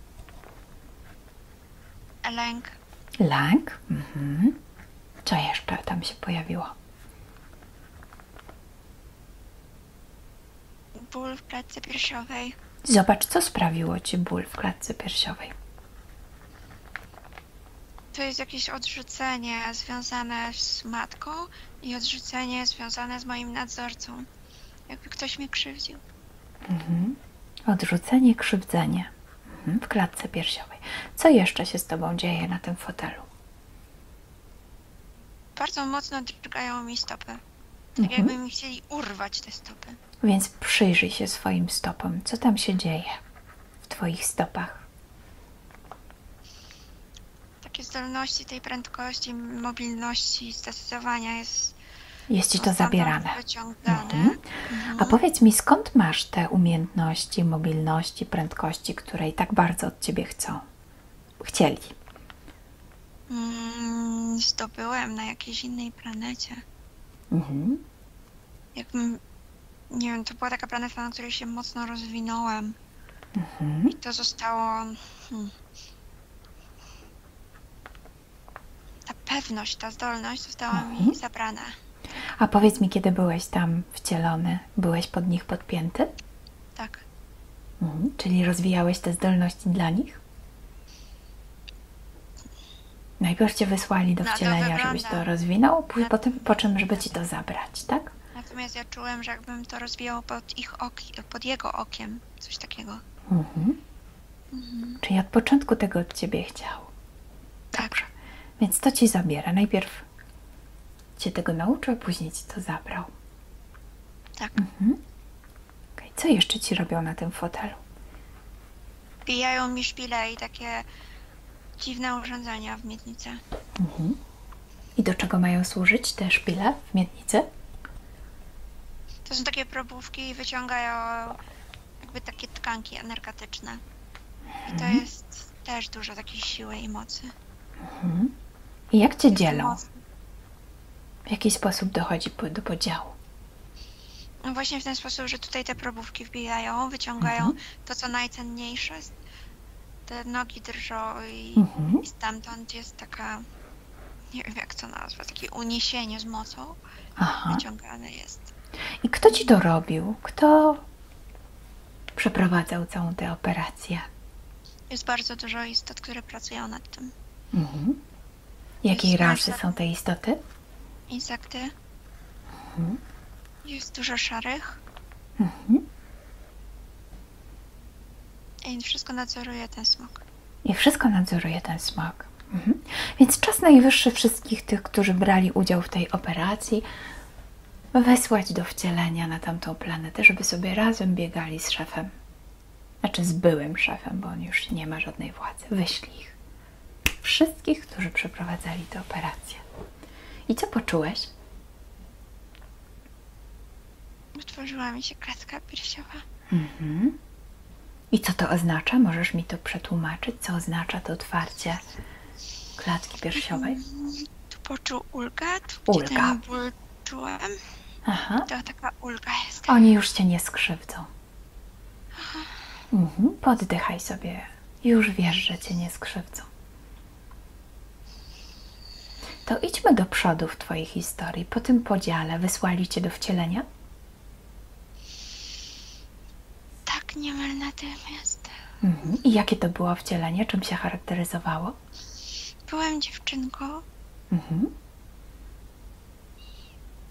Lęk. Lęk? Co jeszcze tam się pojawiło? Ból w klatce piersiowej. Zobacz, co sprawiło ci ból w klatce piersiowej. To jest jakieś odrzucenie związane z matką i odrzucenie związane z moim nadzorcą. Jakby ktoś mnie krzywdził. Odrzucenie, krzywdzenie w klatce piersiowej. Co jeszcze się z tobą dzieje na tym fotelu? Bardzo mocno drgają mi stopy. Tak jakby mi chcieli urwać te stopy. Więc przyjrzyj się swoim stopom. Co tam się dzieje w twoich stopach? Takie zdolności tej prędkości, mobilności, stosowania jest ci to zabierane. Wyciągane. A powiedz mi, skąd masz te umiejętności, mobilności, prędkości, której tak bardzo od ciebie chcieli? Zdobyłem na jakiejś innej planecie. Jakbym, nie wiem, to była taka planeta, na której się mocno rozwinąłem. I to zostało... Ta pewność, ta zdolność została mi zabrana. A powiedz mi, kiedy byłeś tam wcielony, byłeś pod nich podpięty? Tak. Czyli rozwijałeś te zdolności dla nich? Najpierw cię wysłali do wcielenia, żebyś to rozwinął, po czym, żeby ci to zabrać, tak? Natomiast ja czułem, że jakbym to rozwijał pod jego okiem, coś takiego. Czyli od początku tego od ciebie chciał. Tak. Dobrze. Więc to ci zabiera. Najpierw cię tego nauczył, a później ci to zabrał. Tak. Okay. Co jeszcze ci robią na tym fotelu? Wbijają mi szpile i takie dziwne urządzenia w miednicy. I do czego mają służyć te szpile w miednicy? To są takie probówki i wyciągają jakby takie tkanki energetyczne. I to jest też dużo takiej siły i mocy. I jak cię dzielą? W jaki sposób dochodzi do podziału? No właśnie w ten sposób, że tutaj te probówki wbijają, wyciągają to, co najcenniejsze. Te nogi drżą i stamtąd jest taka, nie wiem jak to nazwać, takie uniesienie z mocą. Wyciągane jest. I kto ci to robił? Kto przeprowadzał całą tę operację? Jest bardzo dużo istot, które pracują nad tym. Jakiej rasy są te istoty? Insekty. Jest dużo szarych. I wszystko nadzoruje ten smok. I wszystko nadzoruje ten smok. Więc czas najwyższy wszystkich tych, którzy brali udział w tej operacji, wysłać do wcielenia na tamtą planetę, żeby sobie razem biegali z szefem. Znaczy z byłym szefem, bo on już nie ma żadnej władzy. Wyślij ich. Wszystkich, którzy przeprowadzali tę operację. I co poczułeś? Utworzyła mi się klatka piersiowa. I co to oznacza? Możesz mi to przetłumaczyć? Co oznacza to otwarcie klatki piersiowej? Tu poczuł ulgę, Ulga. gdzie ten ból czułem. To taka ulga jest. Oni już cię nie skrzywdzą. Poddychaj sobie. Już wiesz, że cię nie skrzywdzą. To idźmy do przodu w twojej historii. Po tym podziale wysłali cię do wcielenia? Tak, niemal natychmiast. I jakie to było wcielenie? Czym się charakteryzowało? Byłem dziewczynką.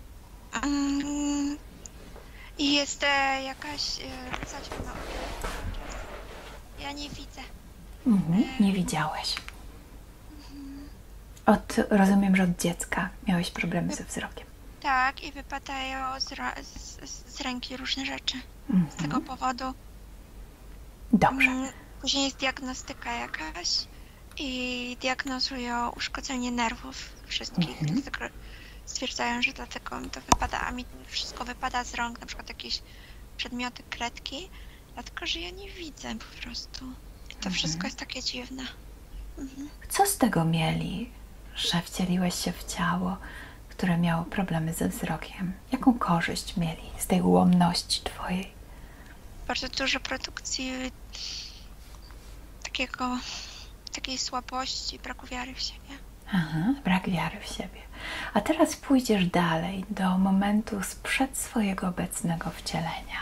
I jest jakaś zaćma na oku. Ja nie widzę. Nie widziałeś. Rozumiem, że od dziecka miałeś problemy ze wzrokiem. Tak, i wypadają z ręki różne rzeczy. Z tego powodu. Dobrze. Później jest diagnostyka jakaś i diagnozują uszkodzenie nerwów wszystkich. Dlatego stwierdzają, że dlatego to wypada, a mi wszystko wypada z rąk, na przykład jakieś przedmioty, kredki, dlatego że ja nie widzę po prostu. I to wszystko jest takie dziwne. Co z tego mieli, że wcieliłeś się w ciało, które miało problemy ze wzrokiem? Jaką korzyść mieli z tej ułomności twojej? Bardzo dużo produkcji takiej słabości, braku wiary w siebie. Brak wiary w siebie. A teraz pójdziesz dalej do momentu sprzed swojego obecnego wcielenia.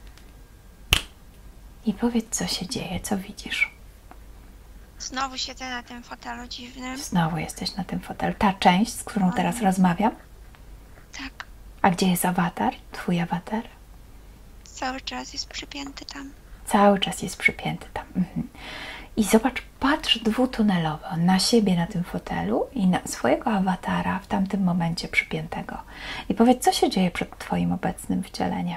I powiedz, co się dzieje, co widzisz. Znowu siedzę na tym fotelu dziwnym. Znowu jesteś na tym fotelu. Ta część, z którą teraz rozmawiam? Tak. A gdzie jest awatar? Twój awatar? Cały czas jest przypięty tam. Cały czas jest przypięty tam. I zobacz, patrz dwutunelowo na siebie na tym fotelu i na swojego awatara w tamtym momencie przypiętego. I powiedz, co się dzieje przed twoim obecnym wcieleniem.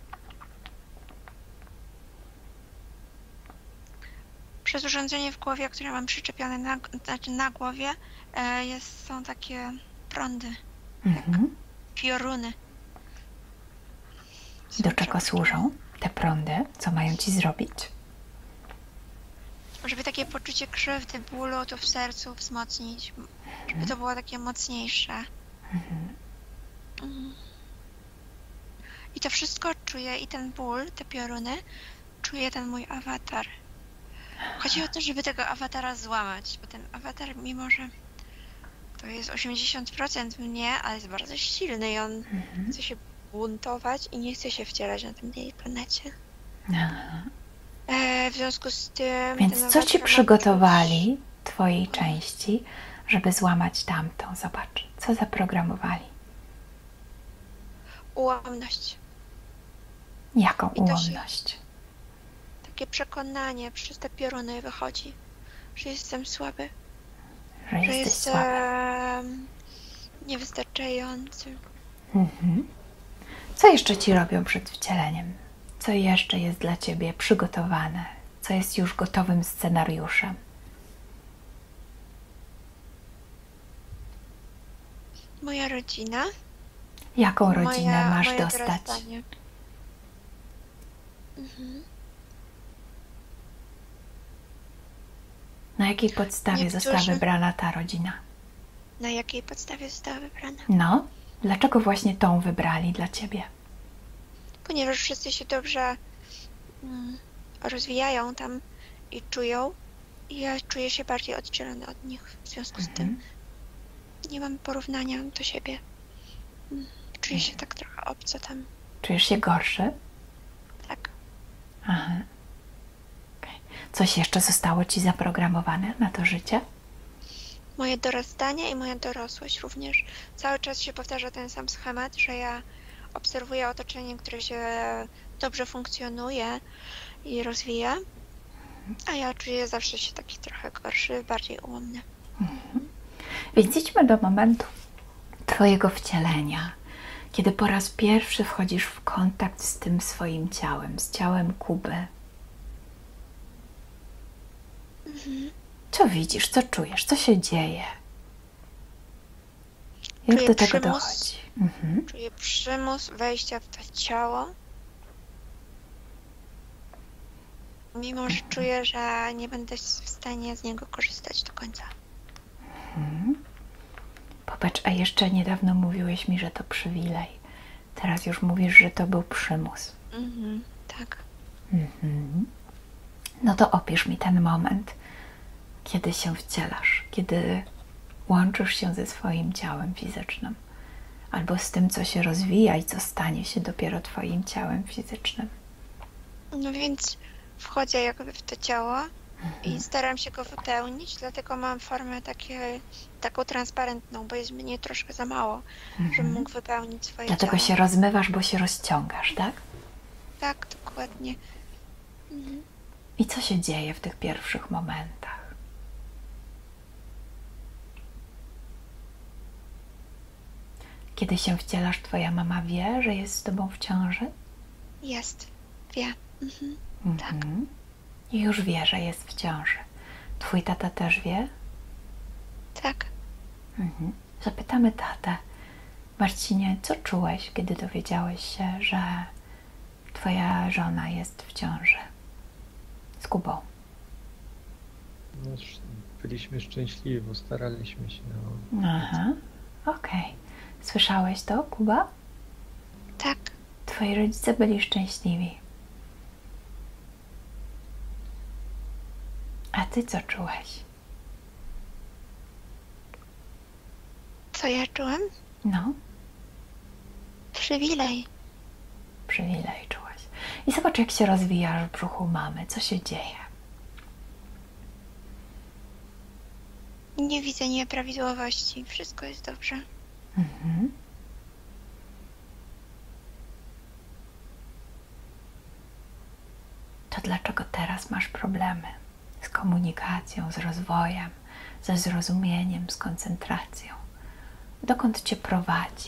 Przez urządzenie w głowie, które mam przyczepione na głowie, są takie prądy, jak pioruny. Do czego służą te prądy? Co mają ci zrobić? Żeby takie poczucie krzywdy, bólu tu w sercu wzmocnić, żeby to było takie mocniejsze. I to wszystko czuję, i ten ból, te pioruny, czuje ten mój awatar. Chodzi o to, żeby tego awatara złamać, bo ten awatar, mimo że to jest 80% mnie, ale jest bardzo silny i on chce się buntować i nie chce się wcielać na tej planecie. W związku z tym... Więc co ci przygotowali twojej części, żeby złamać tamtą? Zobacz, co zaprogramowali. Ułomność. Jaką ułomność? Takie przekonanie przez te pioruny wychodzi, że jestem słaby. Że jesteś słaby. Niewystarczający. Co jeszcze ci robią przed wcieleniem? Co jeszcze jest dla ciebie przygotowane? Co jest już gotowym scenariuszem? Moja rodzina. Jaką rodzinę masz dostać? Na jakiej podstawie została wybrana ta rodzina? Na jakiej podstawie została wybrana? No, dlaczego właśnie tą wybrali dla ciebie? Ponieważ wszyscy się dobrze rozwijają tam i czują. I ja czuję się bardziej oddzielona od nich. W związku z tym nie mam porównania do siebie. Czuję się tak trochę obco tam. Czujesz się gorszy? Tak. Aha. Okay. Coś jeszcze zostało ci zaprogramowane na to życie? Moje dorastanie i moja dorosłość również. Cały czas się powtarza ten sam schemat, że ja obserwuję otoczenie, które się dobrze funkcjonuje i rozwija, a ja czuję zawsze się taki trochę gorszy, bardziej ułomny. Więc idźmy do momentu twojego wcielenia, kiedy po raz pierwszy wchodzisz w kontakt z tym swoim ciałem, z ciałem Kuby. Co widzisz, co czujesz, co się dzieje? Jak Czuję do tego przymus, dochodzi? Czuję przymus wejścia w to ciało. Mimo, że czuję, że nie będę w stanie z niego korzystać do końca. Popatrz, a jeszcze niedawno mówiłeś mi, że to przywilej. Teraz już mówisz, że to był przymus. Tak. No to opisz mi ten moment, kiedy się wcielasz, kiedy łączysz się ze swoim ciałem fizycznym, albo z tym, co się rozwija i co stanie się dopiero twoim ciałem fizycznym. No więc wchodzę jakby w to ciało i staram się go wypełnić, dlatego mam formę taką transparentną, bo jest mnie troszkę za mało, żebym mógł wypełnić swoje Dlatego ciało. się rozmywasz, bo się rozciągasz, tak? Tak, dokładnie. I co się dzieje w tych pierwszych momentach? Kiedy się wcielasz, twoja mama wie, że jest z tobą w ciąży? Jest, wie. Tak. I już wie, że jest w ciąży. Twój tata też wie? Tak. Zapytamy tatę. Marcinie, co czułeś, kiedy dowiedziałeś się, że twoja żona jest w ciąży z Kubą? Byliśmy szczęśliwi, bo staraliśmy się o... Aha, okej. Słyszałeś to, Kuba? Tak. Twoi rodzice byli szczęśliwi. A ty co czułeś? Co ja czułem? No, Przywilej. przywilej czułeś. I zobacz, jak się rozwijasz w brzuchu mamy. Co się dzieje? Nie widzę nieprawidłowości. Wszystko jest dobrze. To dlaczego teraz masz problemy z komunikacją, z rozwojem, ze zrozumieniem, z koncentracją? Dokąd cię prowadzi?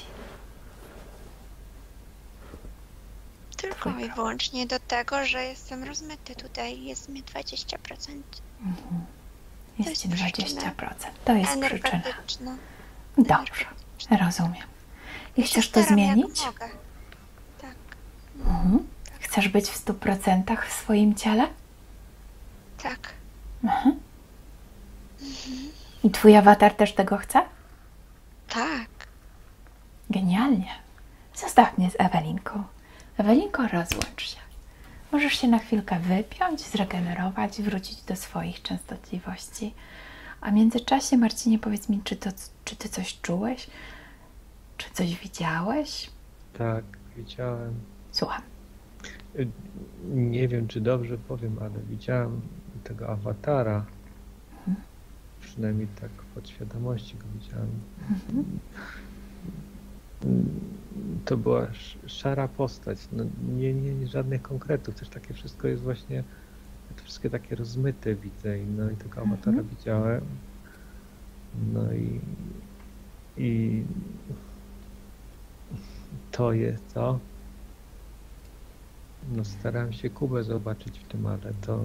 Tylko i wyłącznie do tego, że jestem rozmyty tutaj. Jest mi 20%. Jest ci 20%. To jest przyczyna. Energetyczna. Dobrze, rozumiem. I chcesz to Staram, jak zmienić? mogę. Tak. Chcesz być w 100% w swoim ciele? Tak. I twój awatar też tego chce? Tak. Genialnie. Zostaw mnie z Ewelinką. Ewelinko, rozłącz się. Możesz się na chwilkę wypiąć, zregenerować, wrócić do swoich częstotliwości. A w międzyczasie, Marcinie, powiedz mi, czy ty coś czułeś? Czy coś widziałeś? Tak, widziałem. Słucham. Nie wiem, czy dobrze powiem, ale widziałem tego awatara. Przynajmniej tak w podświadomości go widziałem. To była szara postać. No, nie żadnych konkretów. Też takie wszystko jest właśnie, to wszystkie takie rozmyte widzę. No i tego awatara widziałem. No i to jest to. No starałem się Kubę zobaczyć w tym, ale to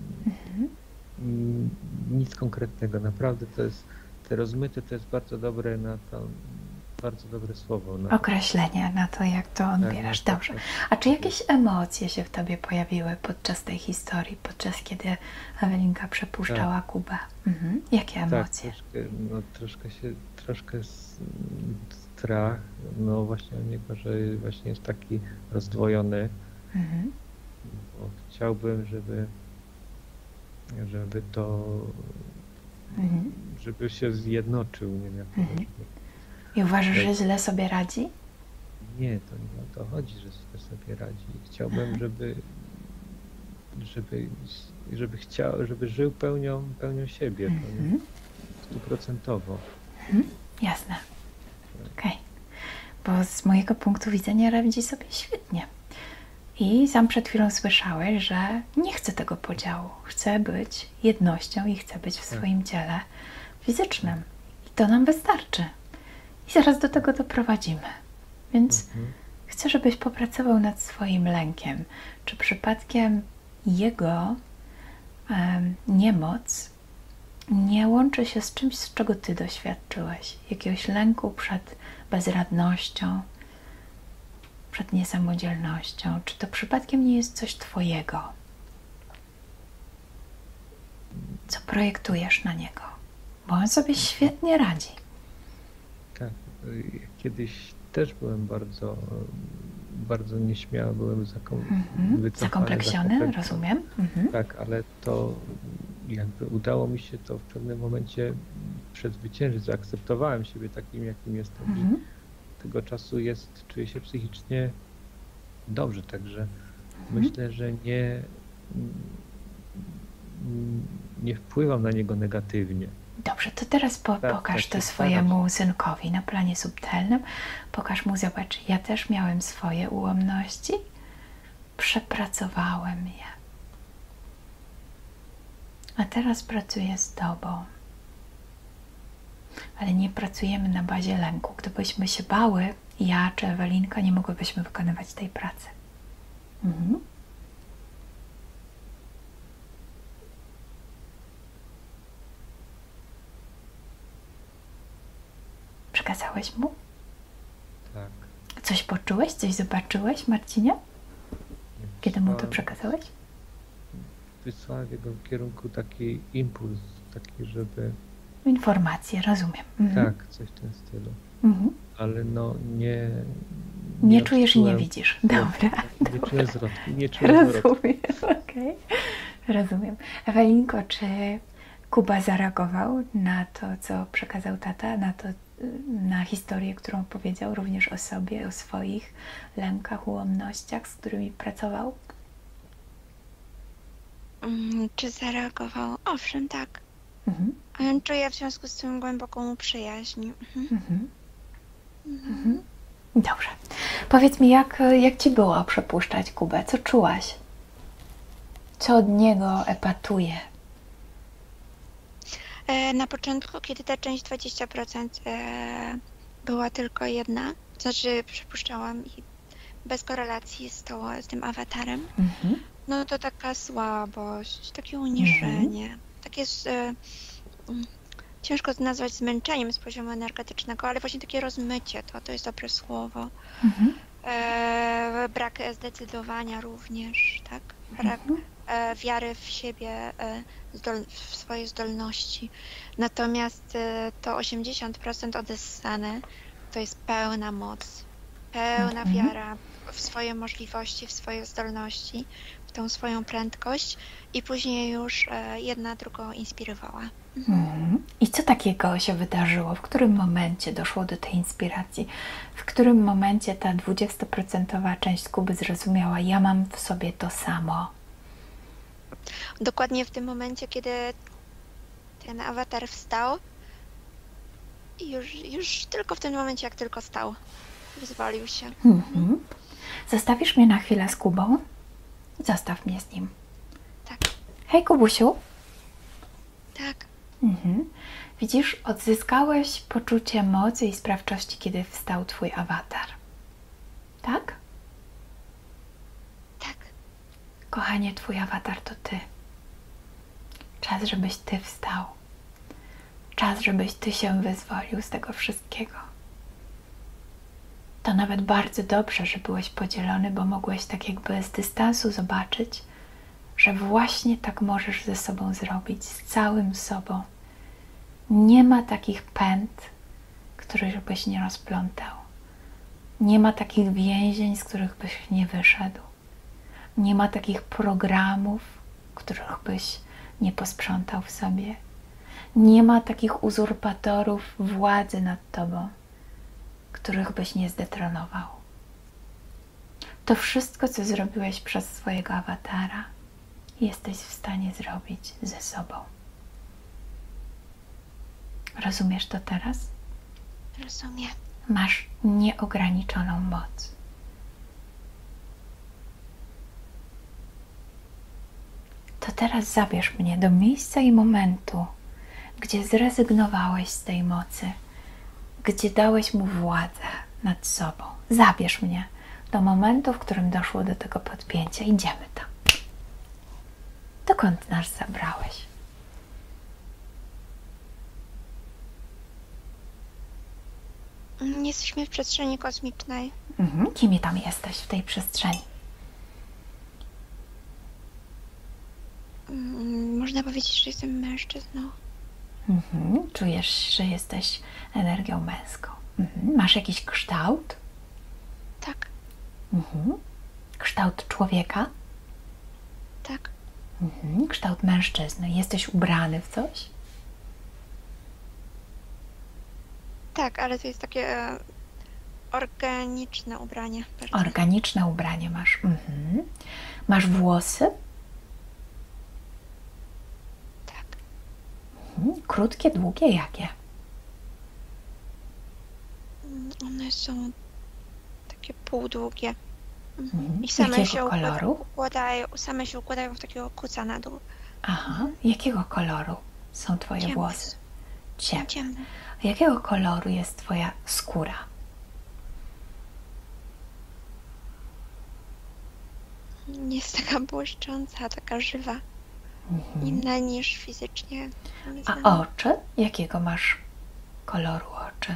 nic konkretnego. Naprawdę to jest, te rozmyte to jest bardzo dobre na to, bardzo dobre słowo. Określenie na to, jak to odbierasz. Tak, Dobrze. A czy jakieś emocje się w tobie pojawiły podczas tej historii, podczas kiedy Ewelinka przepuszczała Kubę? Jakie emocje? Tak, troszkę strach, no właśnie o niego, że właśnie jest taki rozdwojony. Bo chciałbym, żeby to, żeby się zjednoczył, nie wiem jak to nazwać. I uważasz, że źle sobie radzi? Nie, to nie o to chodzi, że źle sobie radzi. Chciałbym, żeby żył pełnią siebie, stuprocentowo. Jasne. Okej. Bo z mojego punktu widzenia radzi sobie świetnie. I sam przed chwilą słyszałeś, że nie chce tego podziału. Chce być jednością i chce być w swoim ciele fizycznym. I to nam wystarczy. I zaraz do tego doprowadzimy. Więc chcę, żebyś popracował nad swoim lękiem. Czy przypadkiem jego niemoc nie łączy się z czymś, z czego ty doświadczyłeś? Jakiegoś lęku przed bezradnością, przed niesamodzielnością? Czy to przypadkiem nie jest coś twojego? Co projektujesz na niego? Bo on sobie świetnie radzi. Tak. Kiedyś też byłem bardzo nieśmiały, byłem zakompleksiony, rozumiem. Tak, ale to jakby udało mi się to w pewnym momencie przezwyciężyć. Zaakceptowałem siebie takim, jakim jestem. I tego czasu czuję się psychicznie dobrze, także myślę, że nie wpływam na niego negatywnie. Dobrze, to teraz pokaż to swojemu synkowi na planie subtelnym. Pokaż mu, zobacz, ja też miałem swoje ułomności, przepracowałem je. A teraz pracuję z Tobą. Ale nie pracujemy na bazie lęku. Gdybyśmy się bały, ja czy Ewelinka, nie mogłybyśmy wykonywać tej pracy. Przekazałeś mu? Tak. Coś poczułeś? Coś zobaczyłeś, Marcinie? Kiedy mu to przekazałeś? Wysłałem w jego kierunku taki impuls, taki, żeby... Informacje, rozumiem. Tak, coś w tym stylu. Ale no nie czujesz i nie widzisz. Dobra. Nie czuję zwrotki. Nie czuję rozumiem, okej. Rozumiem. Ewelinko, czy Kuba zareagował na to, co przekazał tata, na historię, którą powiedział również o sobie, o swoich lękach, ułomnościach, z którymi pracował? Czy zareagował? Owszem, tak. Ale czuję w związku z tym głęboką przyjaźń. Dobrze. Powiedz mi, jak Ci było przepuszczać Kubę? Co czułaś? Co od niego epatuje? Na początku, kiedy ta część 20% była tylko jedna, to znaczy przepuszczałam i bez korelacji z tym awatarem, no to taka słabość, takie uniżenie, takie ciężko to nazwać zmęczeniem z poziomu energetycznego, ale właśnie takie rozmycie, to jest dobre słowo. Brak zdecydowania również, tak? Brak wiary w siebie, w swoje zdolności. Natomiast to 80% odessane to jest pełna moc, pełna wiara w swoje możliwości, w swoje zdolności, w tą swoją prędkość i później już jedna drugą inspirowała. I co takiego się wydarzyło? W którym momencie doszło do tej inspiracji? W którym momencie ta 20% część Kuby zrozumiała, ja mam w sobie to samo? Dokładnie w tym momencie, kiedy ten awatar wstał i już tylko w tym momencie, jak tylko stał, wyzwolił się. Zostawisz mnie na chwilę z Kubą? Zostaw mnie z nim. Tak. Hej, Kubusiu. Tak. Widzisz, odzyskałeś poczucie mocy i sprawczości, kiedy wstał Twój awatar. Tak? Tak. Kochanie, Twój awatar to Ty. Czas, żebyś Ty wstał. Czas, żebyś Ty się wyzwolił z tego wszystkiego. To nawet bardzo dobrze, że byłeś podzielony, bo mogłeś tak jakby z dystansu zobaczyć, że właśnie tak możesz ze sobą zrobić, z całym sobą. Nie ma takich pęd, których byś nie rozplątał. Nie ma takich więzień, z których byś nie wyszedł. Nie ma takich programów, których byś nie posprzątał w sobie. Nie ma takich uzurpatorów władzy nad tobą, których byś nie zdetronował. To wszystko, co zrobiłeś przez swojego awatara, jesteś w stanie zrobić ze sobą. Rozumiesz to teraz? Rozumiem. Masz nieograniczoną moc. To teraz zabierz mnie do miejsca i momentu, gdzie zrezygnowałeś z tej mocy, gdzie dałeś mu władzę nad sobą. Zabierz mnie do momentu, w którym doszło do tego podpięcia. Idziemy tam. Dokąd nas zabrałeś? Jesteśmy w przestrzeni kosmicznej. Kim tam jesteś w tej przestrzeni? Można powiedzieć, że jestem mężczyzną. Czujesz, że jesteś energią męską. Masz jakiś kształt? Tak. Kształt człowieka? Tak. Kształt mężczyzny. Jesteś ubrany w coś? Tak, ale to jest takie organiczne ubranie. Bardzo. Organiczne ubranie masz. Masz włosy? krótkie, długie, jakie? One są takie półdługie. Mhm. I same Jakiego się koloru? same się układają w takiego kuca na dół. Aha. Jakiego koloru są twoje Ciemne. włosy? Ciemne. Ciemne. Jakiego koloru jest twoja skóra? Jest taka błyszcząca, taka żywa. Inna niż fizycznie. A oczy? Jakiego masz koloru oczy?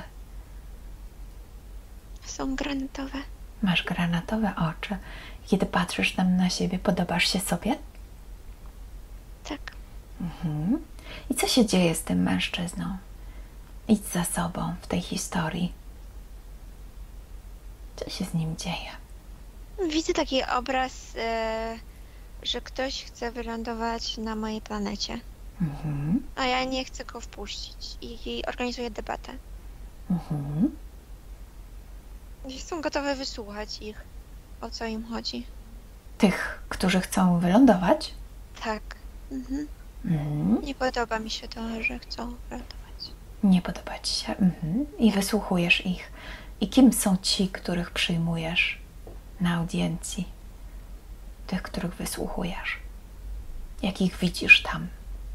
Są granatowe. Masz granatowe oczy. Kiedy patrzysz tam na siebie, podobasz się sobie? Tak. I co się dzieje z tym mężczyzną? Idź za sobą w tej historii. Co się z nim dzieje? Widzę taki obraz, że ktoś chce wylądować na mojej planecie, a ja nie chcę go wpuścić i organizuję debatę. Jestem gotowa wysłuchać ich, o co im chodzi. Tych, którzy chcą wylądować? Tak. Nie podoba mi się to, że chcą wylądować. Nie podoba ci się. I wysłuchujesz ich. I kim są ci, których przyjmujesz na audiencji? Tych, których wysłuchujesz. Jak ich widzisz tam?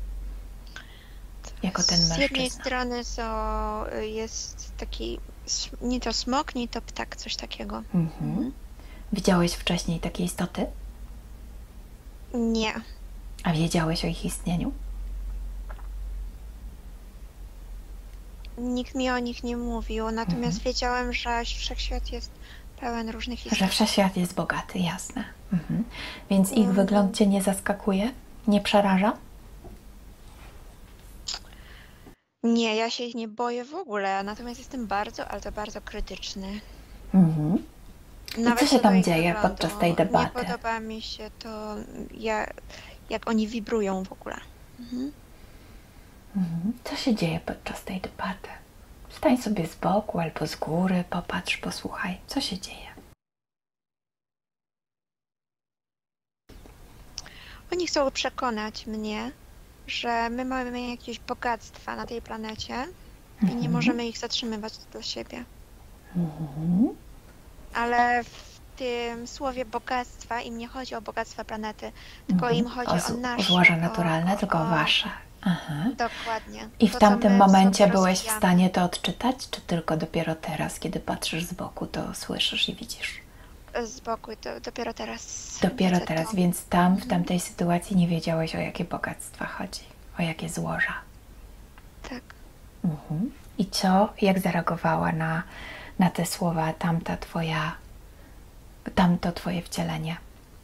Jako ten mężczyzna. Z jednej strony jest taki, nie to smok, nie to ptak, coś takiego. Widziałeś wcześniej takie istoty? Nie. A wiedziałeś o ich istnieniu? Nikt mi o nich nie mówił, natomiast wiedziałem, że wszechświat jest pełen różnych istot. Że wszechświat jest bogaty, jasne. Więc ich wygląd cię nie zaskakuje? Nie przeraża? Nie, ja się ich nie boję w ogóle, natomiast jestem bardzo, ale to bardzo krytyczny. I co się tam dzieje podczas tej debaty? Nie podoba mi się to, jak oni wibrują w ogóle. Co się dzieje podczas tej debaty? Stań sobie z boku albo z góry, popatrz, posłuchaj. Co się dzieje? Oni chcą przekonać mnie, że my mamy jakieś bogactwa na tej planecie i nie możemy ich zatrzymywać dla siebie. Ale w tym słowie bogactwa im nie chodzi o bogactwa planety, tylko im chodzi o nasze. Złoża naturalne, tylko wasze. Dokładnie. I w tamtym momencie byłeś w stanie to odczytać, czy tylko dopiero teraz, kiedy patrzysz z boku, to słyszysz i widzisz? Z boku, dopiero teraz. Dopiero teraz, więc tam, w tamtej sytuacji nie wiedziałeś, o jakie bogactwa chodzi, o jakie złoża. Tak. I co, jak zareagowała na te słowa tamto twoje wcielenie?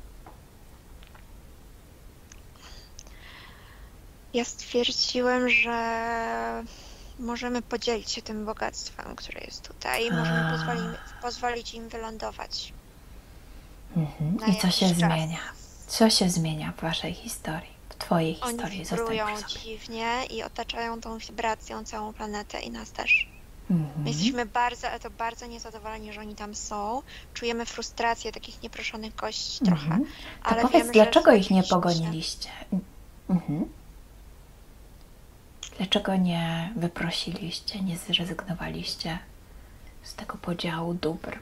Ja stwierdziłem, że możemy podzielić się tym bogactwem, które jest tutaj i możemy pozwolić im wylądować. I co się zmienia? Co się zmienia w waszej historii? W twojej historii? Oni wibrują dziwnie i otaczają tą wibracją całą planetę i nas też. My jesteśmy bardzo, ale to bardzo niezadowoleni, że oni tam są. Czujemy frustrację takich nieproszonych gości trochę. To ale powiedz, wiemy, dlaczego ich nie się. pogoniliście? Dlaczego nie wyprosiliście, nie zrezygnowaliście z tego podziału dóbr?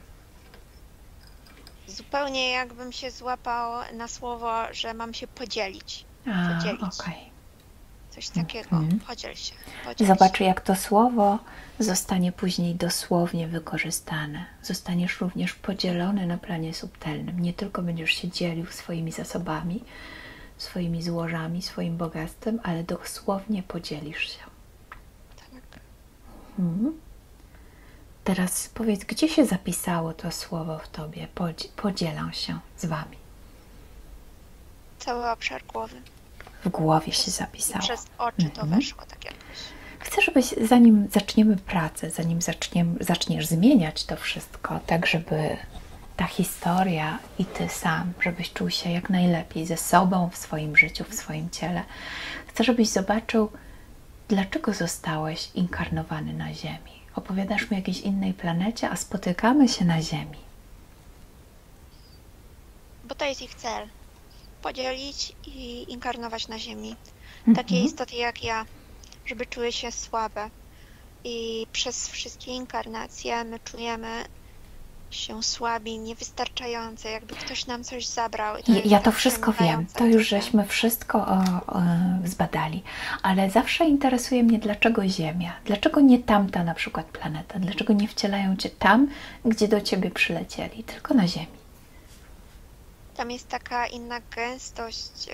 Zupełnie jakbym się złapał na słowo, że mam się podzielić. Okej. Coś takiego. Podziel się. Zobacz, jak to słowo zostanie później dosłownie wykorzystane. Zostaniesz również podzielony na planie subtelnym. Nie tylko będziesz się dzielił swoimi zasobami, swoimi złożami, swoim bogactwem, ale dosłownie podzielisz się. Tak. Teraz powiedz, gdzie się zapisało to słowo w tobie? Podzielę się z wami. Cały obszar głowy. W głowie się zapisało. Przez oczy to weszło tak jakoś. Chcę, żebyś zanim zaczniemy pracę, zanim zaczniesz zmieniać to wszystko, tak żeby ta historia i ty sam, żebyś czuł się jak najlepiej ze sobą w swoim życiu, w swoim ciele. Chcę, żebyś zobaczył, dlaczego zostałeś inkarnowany na Ziemi. Opowiadasz mi o jakiejś innej planecie, a spotykamy się na Ziemi. Bo to jest ich cel. Podzielić i inkarnować na Ziemi. Takie istoty jak ja, żeby czuły się słabe. I przez wszystkie inkarnacje my czujemy się słabi, niewystarczające, jakby ktoś nam coś zabrał. Ja to wszystko wiem, to już żeśmy wszystko zbadali, ale zawsze interesuje mnie, dlaczego Ziemia, dlaczego nie tamta na przykład planeta, dlaczego nie wcielają Cię tam, gdzie do Ciebie przylecieli, tylko na Ziemi. Tam jest taka inna gęstość.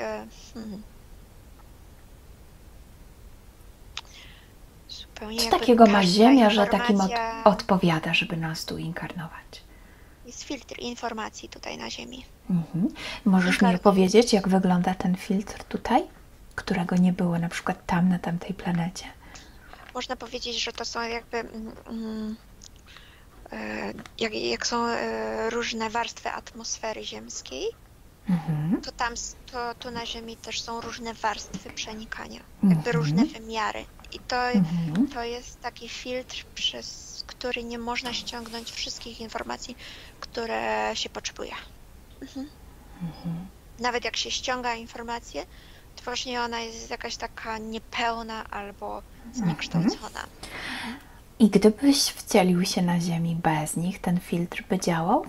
Co takiego ma Ziemia, że takim odpowiada, żeby nas tu inkarnować? Jest filtr informacji tutaj na Ziemi. Możesz mi opowiedzieć, jak wygląda ten filtr tutaj, którego nie było na przykład tam, na tamtej planecie? Można powiedzieć, że to są jakby jak są różne warstwy atmosfery ziemskiej, to tam, tu na Ziemi też są różne warstwy przenikania, jakby różne wymiary. I to jest taki filtr, przez który nie można ściągnąć wszystkich informacji, które się potrzebuje. Nawet jak się ściąga informację, to właśnie ona jest jakaś taka niepełna albo zniekształcona. I gdybyś wcielił się na Ziemi bez nich, ten filtr by działał?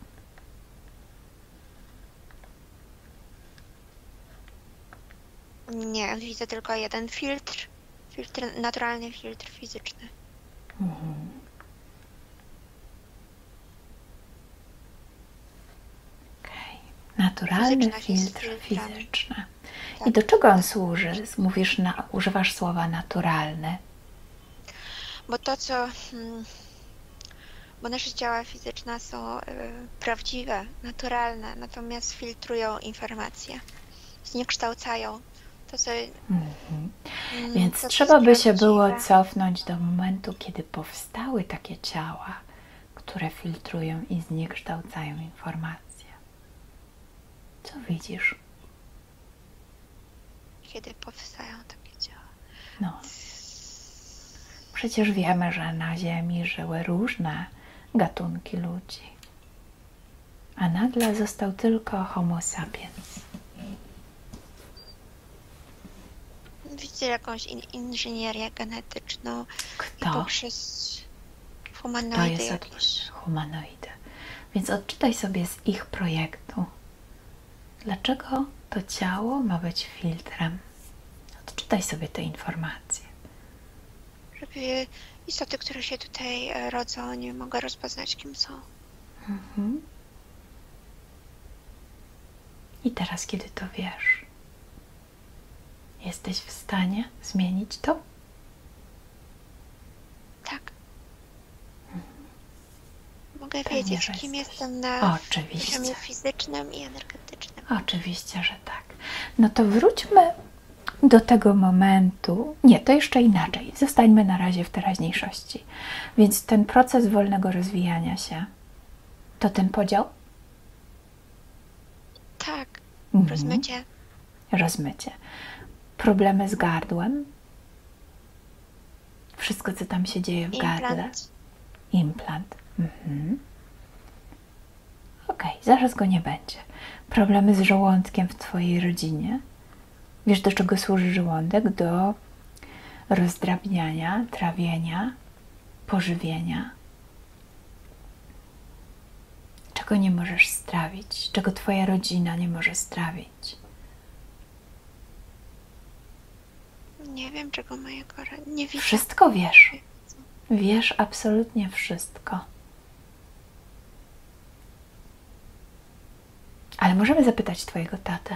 Nie, widzę tylko jeden filtr. Naturalny filtr fizyczny. Naturalny filtr fizyczny. Tak. I do czego on służy? Mówisz, używasz słowa naturalny. Bo bo nasze ciała fizyczne są prawdziwe, naturalne, natomiast filtrują informacje, zniekształcają to, co... Więc trzeba by się było cofnąć do momentu, kiedy powstały takie ciała, które filtrują i zniekształcają informacje. Co widzisz? Kiedy powstają takie ciała? No. Przecież wiemy, że na Ziemi żyły różne gatunki ludzi. A nagle został tylko Homo sapiens. Widzę jakąś inżynierię genetyczną. Kto? Poprzez humanoidy. To jest humanoidy. Więc odczytaj sobie z ich projektu. Dlaczego to ciało ma być filtrem? Odczytaj sobie te informacje. Żeby istoty, które się tutaj rodzą, nie mogę rozpoznać, kim są. I teraz, kiedy to wiesz, jesteś w stanie zmienić to? Tak. Mogę wiedzieć, kim jestem na poziomie fizycznym i energetycznym. Oczywiście, że tak. No to wróćmy do tego momentu. Nie, to jeszcze inaczej. Zostańmy na razie w teraźniejszości. Więc ten proces wolnego rozwijania się, to ten podział? Tak. Rozmycie. Rozmycie. Problemy z gardłem? Wszystko, co tam się dzieje w gardle? Implant. Okej, zaraz go nie będzie. Problemy z żołądkiem w Twojej rodzinie? Wiesz, do czego służy żołądek? Do rozdrabniania, trawienia, pożywienia. Czego nie możesz strawić? Czego Twoja rodzina nie może strawić? Nie wiem, czego mojego nie widzę. Wszystko wiesz. Wiesz absolutnie wszystko. Ale możemy zapytać Twojego tatę.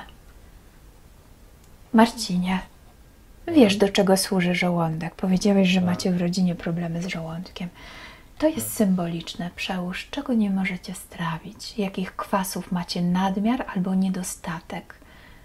Marcinie, wiesz, do czego służy żołądek? Powiedziałeś, że macie w rodzinie problemy z żołądkiem. To jest symboliczne. Przełóż, czego nie możecie strawić, jakich kwasów macie nadmiar albo niedostatek.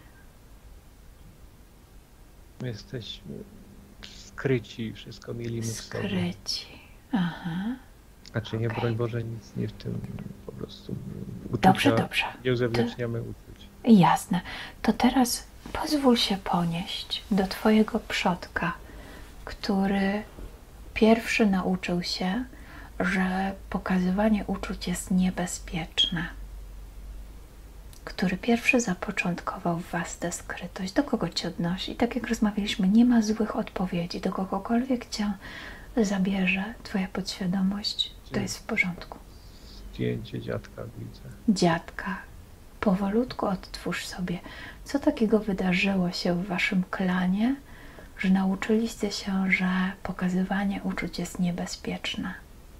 Jesteśmy skryci, wszystko mielimy w sobie. Skryci. Aha. Znaczy nie, broń Boże, nic nie w tym, po prostu uczucia, dobrze. Nie uzewnętrzniamy uczuć. Jasne. To teraz pozwól się ponieść do Twojego przodka, który pierwszy nauczył się, że pokazywanie uczuć jest niebezpieczne. który pierwszy zapoczątkował w was tę skrytość, do kogo cię odnosi? Tak jak rozmawialiśmy, nie ma złych odpowiedzi. Do kogokolwiek cię zabierze twoja podświadomość, to jest w porządku. Zdjęcie dziadka widzę. Dziadka. Powolutku odtwórz sobie, co takiego wydarzyło się w waszym klanie, że nauczyliście się, że pokazywanie uczuć jest niebezpieczne.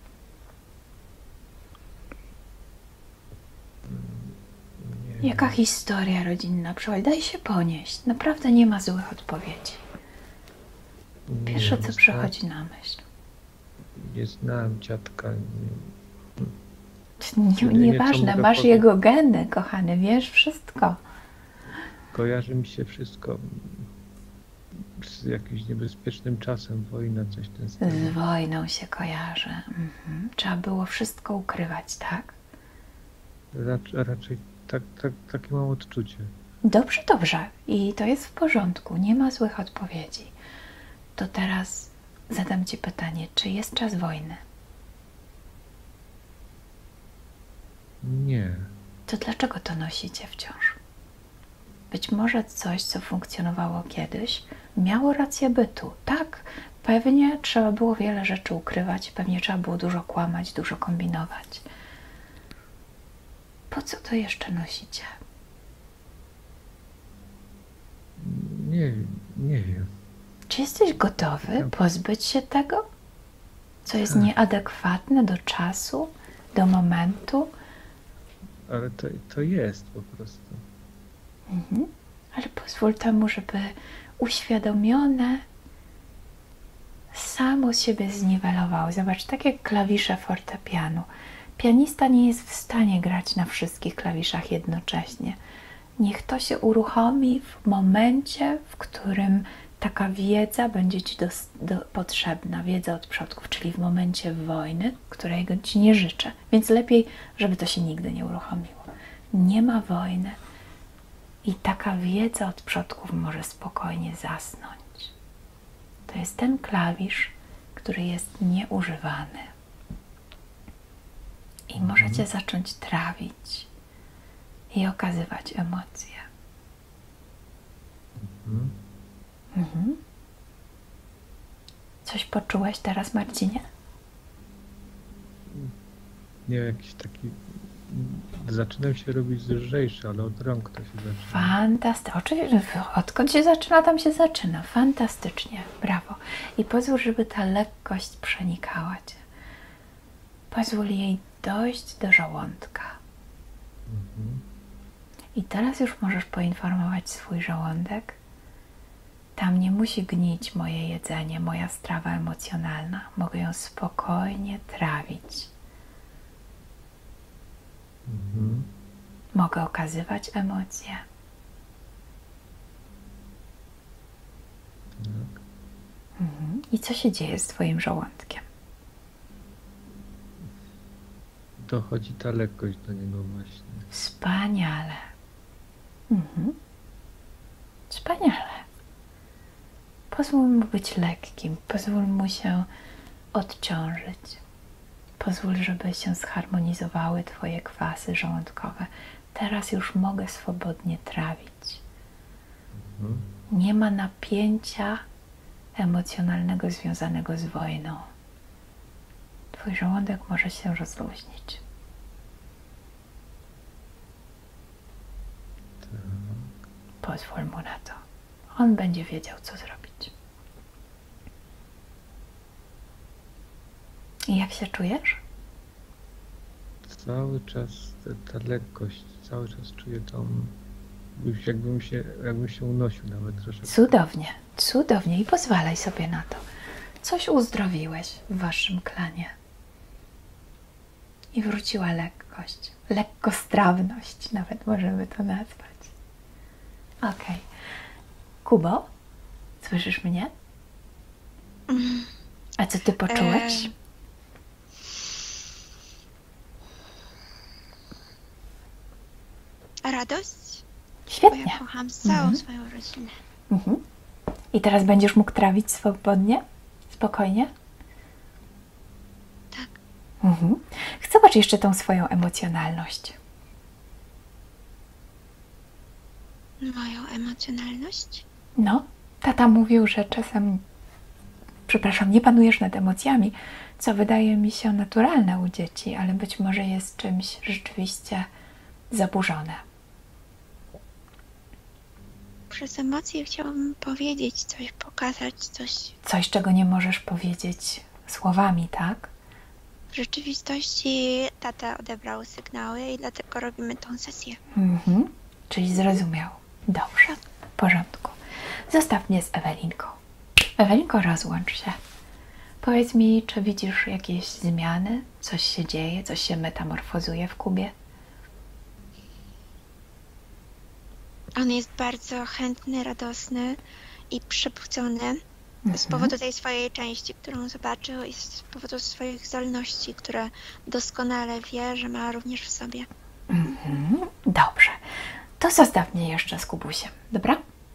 Nie. Jaka historia rodzinna przychodzi? Daj się ponieść. Naprawdę nie ma złych odpowiedzi. Pierwsze, co przychodzi na myśl. Nie znałem dziadka. Nieważne, mogę masz powiedzieć. jego geny, kochany, wiesz wszystko. Kojarzy mi się wszystko z jakimś niebezpiecznym czasem, wojna, coś w ten stylu. Z wojną się kojarzy. Trzeba było wszystko ukrywać, tak? Raczej takie mam odczucie. Dobrze, dobrze. I to jest w porządku. Nie ma złych odpowiedzi. To teraz zadam ci pytanie, czy jest czas wojny? Nie. To dlaczego to nosicie wciąż? Być może coś, co funkcjonowało kiedyś, miało rację bytu. Tak, pewnie trzeba było wiele rzeczy ukrywać, pewnie trzeba było dużo kłamać, dużo kombinować. Po co to jeszcze nosicie? Nie wiem. Czy jesteś gotowy pozbyć się tego, co jest nieadekwatne do czasu, do momentu? Ale to jest po prostu. Ale pozwól temu, żeby uświadomione samo siebie zniwelowało. Zobacz, tak jak klawisze fortepianu. Pianista nie jest w stanie grać na wszystkich klawiszach jednocześnie. Niech to się uruchomi w momencie, w którym taka wiedza będzie ci potrzebna, wiedza od przodków, czyli w momencie wojny, którego ci nie życzę. Więc lepiej, żeby to się nigdy nie uruchomiło. Nie ma wojny i taka wiedza od przodków może spokojnie zasnąć. To jest ten klawisz, który jest nieużywany. I możecie zacząć trawić i okazywać emocje. Coś poczułeś teraz, Marcinie? Nie, jakiś taki... Zaczynam się robić lżejszy, ale od rąk to się zaczyna. Fantastycznie. Oczywiście, odkąd się zaczyna, tam się zaczyna. Fantastycznie. Brawo. I pozwól, żeby ta lekkość przenikała cię. Pozwól jej dojść do żołądka. I teraz już możesz poinformować swój żołądek. Tam nie musi gnić moje jedzenie, moja strawa emocjonalna. Mogę ją spokojnie trawić. Mogę okazywać emocje. Tak. I co się dzieje z twoim żołądkiem? Dochodzi ta lekkość do niego właśnie. Wspaniale. Wspaniale. Pozwól mu być lekkim. Pozwól mu się odciążyć. Pozwól, żeby się zharmonizowały twoje kwasy żołądkowe. Teraz już mogę swobodnie trawić. Nie ma napięcia emocjonalnego związanego z wojną. Twój żołądek może się rozluźnić. Pozwól mu na to. On będzie wiedział, co zrobić. I jak się czujesz? Cały czas ta lekkość, cały czas czuję tą... Jakbym się unosił nawet troszeczkę. Cudownie, cudownie. I pozwalaj sobie na to. Coś uzdrowiłeś w waszym klanie. I wróciła lekkość. Lekkostrawność nawet możemy to nazwać. Okej. Kubo? Słyszysz mnie? A co ty poczułeś? Radość, bo Świetnie. ja kocham całą swoją rodzinę. I teraz będziesz mógł trawić swobodnie? Spokojnie? Tak. Zobacz jeszcze tą swoją emocjonalność. Moją emocjonalność? No, tata mówił, że czasem, przepraszam, nie panujesz nad emocjami, co wydaje mi się naturalne u dzieci, ale być może jest czymś rzeczywiście zaburzone. Przez emocje chciałabym powiedzieć coś, pokazać coś. Coś, czego nie możesz powiedzieć słowami, tak? W rzeczywistości tata odebrał sygnały i dlatego robimy tą sesję. Czyli zrozumiał. Dobrze, w porządku. Zostaw mnie z Ewelinką. Ewelinko, rozłącz się. Powiedz mi, czy widzisz jakieś zmiany? Coś się dzieje? Coś się metamorfozuje w Kubie? On jest bardzo chętny, radosny i przebudzony z powodu tej swojej części, którą zobaczył i z powodu swoich zdolności, które doskonale wie, że ma również w sobie. Dobrze. To zostaw mnie jeszcze z Kubusiem, dobra?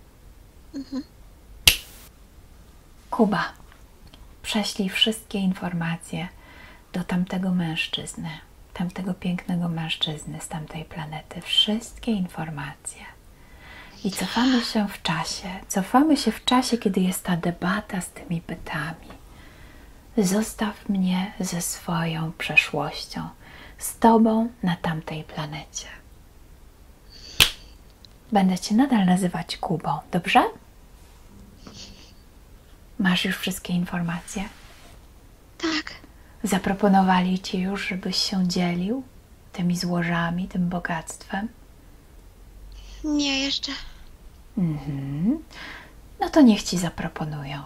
Kuba, prześlij wszystkie informacje do tamtego mężczyzny, tamtego pięknego mężczyzny z tamtej planety. Wszystkie informacje. I cofamy się w czasie, kiedy jest ta debata z tymi bytami. Zostaw mnie ze swoją przeszłością, z tobą na tamtej planecie. Będę cię nadal nazywać Kubą, dobrze? Masz już wszystkie informacje? Tak. Zaproponowali ci już, żebyś się dzielił tymi złożami, tym bogactwem? Nie, jeszcze. No to niech ci zaproponują.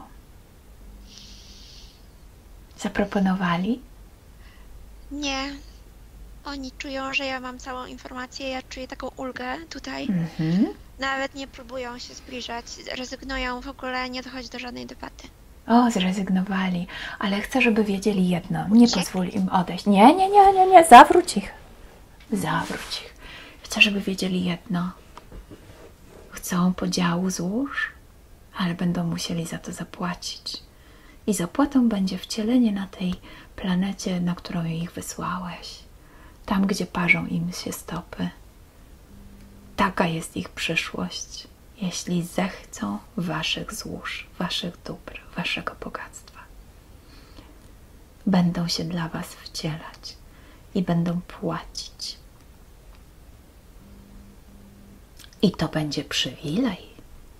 Zaproponowali? Nie. Oni czują, że ja mam całą informację, ja czuję taką ulgę tutaj. Nawet nie próbują się zbliżać, rezygnują, w ogóle nie dochodzi do żadnej debaty. O, zrezygnowali, ale chcę, żeby wiedzieli jedno. Nie pozwól im odejść. Nie, zawróć ich. Zawróć ich. Chcę, żeby wiedzieli jedno. Chcą podziału złóż, ale będą musieli za to zapłacić. I zapłatą będzie wcielenie na tej planecie, na którą ich wysłałeś. Tam, gdzie parzą im się stopy. Taka jest ich przyszłość, jeśli zechcą waszych złóż, waszych dóbr, waszego bogactwa. Będą się dla was wcielać i będą płacić. I to będzie przywilej.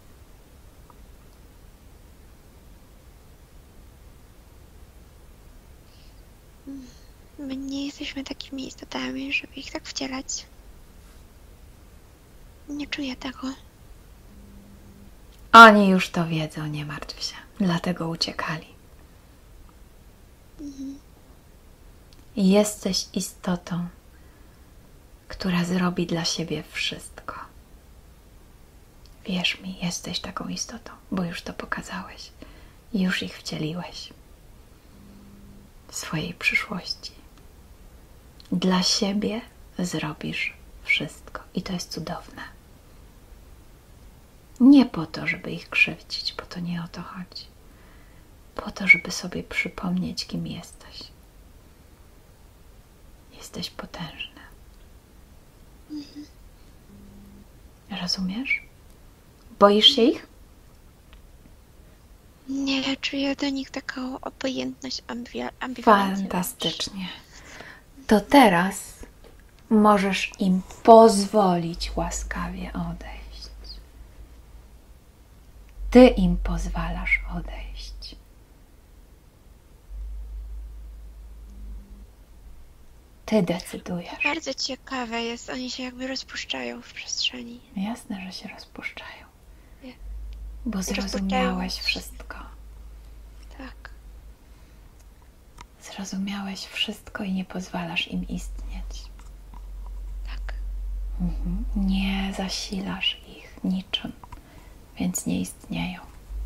My nie jesteśmy takimi istotami, żeby ich tak wcielać. Nie czuję tego. Oni już to wiedzą, nie martw się. Dlatego uciekali. Jesteś istotą, która zrobi dla siebie wszystko. Wierz mi, jesteś taką istotą, bo już to pokazałeś. I już ich wcieliłeś w swojej przyszłości. Dla siebie zrobisz wszystko. I to jest cudowne. Nie po to, żeby ich krzywdzić, bo to nie o to chodzi. Po to, żeby sobie przypomnieć, kim jesteś. Jesteś potężny. Rozumiesz? Boisz się ich? Nie, czuję do nich taką obojętność, ambiwalencję. Fantastycznie. To teraz możesz im pozwolić łaskawie odejść. Ty im pozwalasz odejść. Ty decydujesz. Bardzo ciekawe jest, oni się jakby rozpuszczają w przestrzeni. Jasne, że się rozpuszczają. Nie. Bo zrozumiałeś wszystko. Tak. Zrozumiałeś wszystko i nie pozwalasz im istnieć. Tak. Nie zasilasz ich niczym, więc nie istnieją.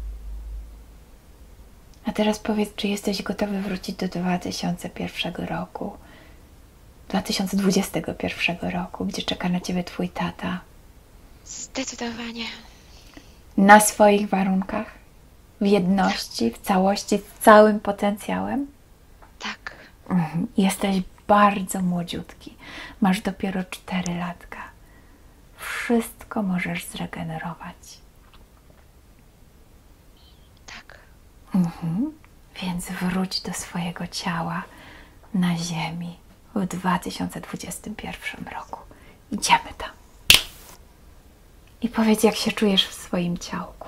A teraz powiedz, czy jesteś gotowy wrócić do 2001 roku, 2021 roku, gdzie czeka na ciebie twój tata? Zdecydowanie. Na swoich warunkach? W jedności, w całości, z całym potencjałem? Tak. Jesteś bardzo młodziutki. Masz dopiero 4 latka. wszystko możesz zregenerować. Tak. Więc wróć do swojego ciała na ziemi w 2021 roku. Idziemy tam. I powiedz, jak się czujesz w swoim ciałku.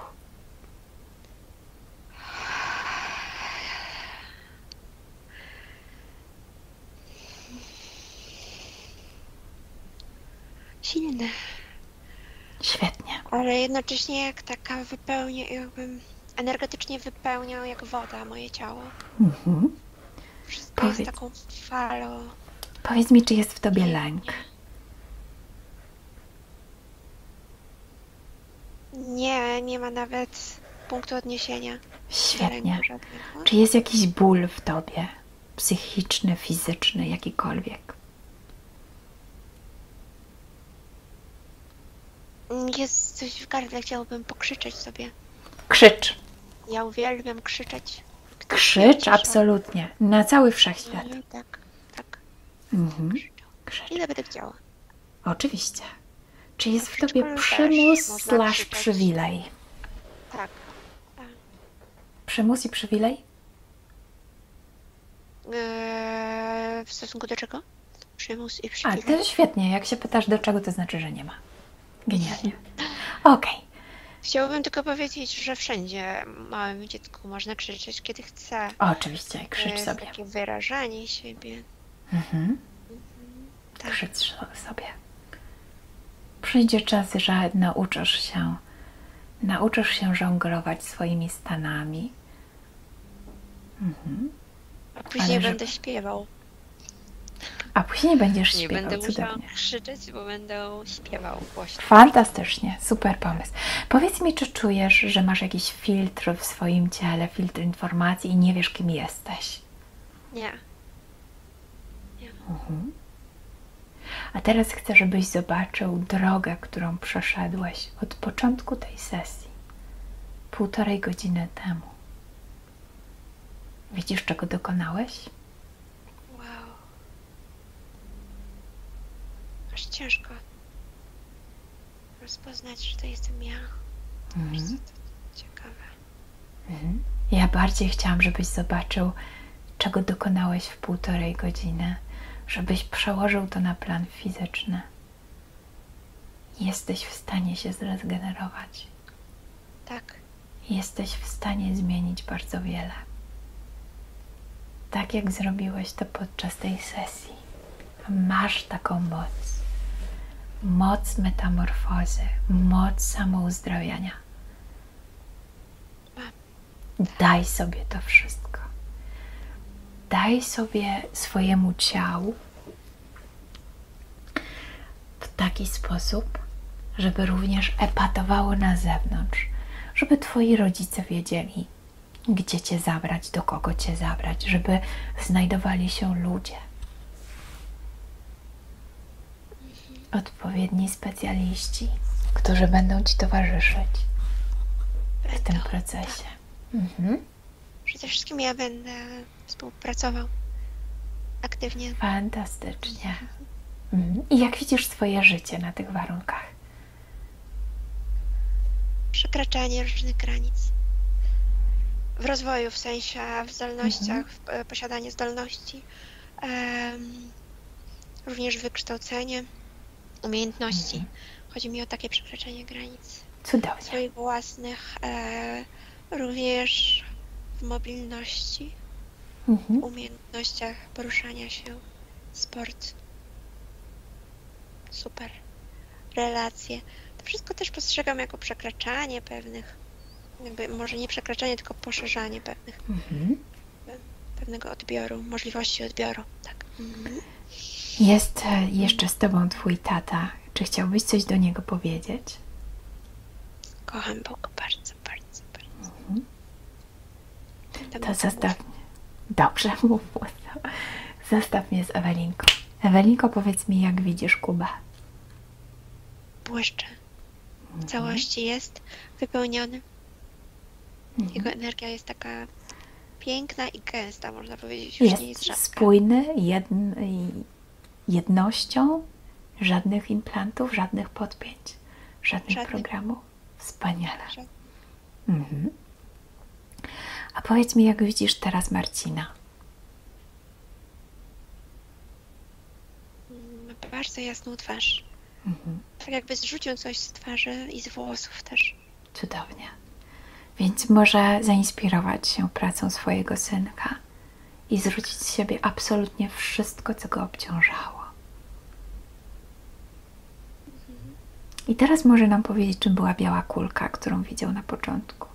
Silne. Świetnie. Ale jednocześnie jak taka wypełnia, jakbym energetycznie wypełniał jak woda moje ciało. Wszystko jest taką falą. Powiedz mi, czy jest w tobie lęk? Nie, nie ma nawet punktu odniesienia. Świetnie. Czy jest jakiś ból w tobie? Psychiczny, fizyczny, jakikolwiek? Jest coś w gardle, chciałabym pokrzyczeć sobie. Krzycz. Ja uwielbiam krzyczeć. Krzycz, absolutnie. Na cały wszechświat. Tak, tak. Krzycz. Ile będę chciała? Oczywiście. Czy jest w tobie przymus / przywilej? Tak. Przymus i przywilej? W stosunku do czego? Przymus i A, przywilej. to jest świetnie. Jak się pytasz do czego, to znaczy, że nie ma. Genialnie. Okej. Chciałabym tylko powiedzieć, że wszędzie małym dziecku można krzyczeć, kiedy chce. Oczywiście, krzycz jest sobie. takie wyrażanie siebie. Tak. Krzycz sobie. Przyjdzie czas, że nauczysz się żonglować swoimi stanami. A później będę śpiewał. A później będziesz Nie śpiewał. będę musiał Cudownie. krzyczeć, bo będę śpiewał głośno. Fantastycznie, super pomysł. Powiedz mi, czy czujesz, że masz jakiś filtr w swoim ciele, filtr informacji i nie wiesz, kim jesteś? Nie. A teraz chcę, żebyś zobaczył drogę, którą przeszedłeś od początku tej sesji. 1,5 godziny temu. Widzisz, czego dokonałeś? Wow. Aż ciężko rozpoznać, że to jestem ja. Bardzo to ciekawe. Ja bardziej chciałam, żebyś zobaczył, czego dokonałeś w 1,5 godziny, żebyś przełożył to na plan fizyczny. Jesteś w stanie się zregenerować. Tak. Jesteś w stanie zmienić bardzo wiele. Tak jak zrobiłeś to podczas tej sesji. Masz taką moc. Moc metamorfozy, moc samouzdrawiania. Daj sobie to wszystko. Daj sobie swojemu ciału w taki sposób, żeby również epatowało na zewnątrz, żeby twoi rodzice wiedzieli, gdzie cię zabrać, do kogo cię zabrać, żeby znajdowali się ludzie, odpowiedni specjaliści, którzy będą ci towarzyszyć w tym procesie. Przede wszystkim ja będę współpracował aktywnie. Fantastycznie. I jak widzisz swoje życie na tych warunkach? Przekraczanie różnych granic. W rozwoju, w sensie, w zdolnościach, w posiadaniu zdolności. Również wykształcenie, umiejętności. Chodzi mi o takie przekraczanie granic. Cudownie. Swoich własnych, również w mobilności, w umiejętnościach poruszania się, sport. Super. Relacje. To wszystko też postrzegam jako przekraczanie pewnych, jakby może nie przekraczanie, tylko poszerzanie pewnego odbioru, możliwości odbioru. Tak. Jest jeszcze z tobą twój tata. Czy chciałbyś coś do niego powiedzieć? Kocham Boga bardzo, bardzo, bardzo. To zostaw mnie. Dobrze, mów. Zostaw mnie z Ewelinką. Ewelinko, powiedz mi, jak widzisz Kubę? Błyszczy. W całości jest wypełniony. Jego energia jest taka piękna i gęsta, można powiedzieć. Już nie jest rzadka. Spójny, jednością, żadnych implantów, żadnych podpięć. Żadnych programów? Wspaniale. Żadnych. Mhm. A powiedz mi, jak widzisz teraz Marcina? Ma bardzo jasną twarz. Mhm. Tak jakby zrzucił coś z twarzy i z włosów też. Cudownie. Więc może zainspirować się pracą swojego synka i zrzucić z siebie absolutnie wszystko, co go obciążało. I teraz może nam powiedzieć, czym była biała kulka, którą widział na początku.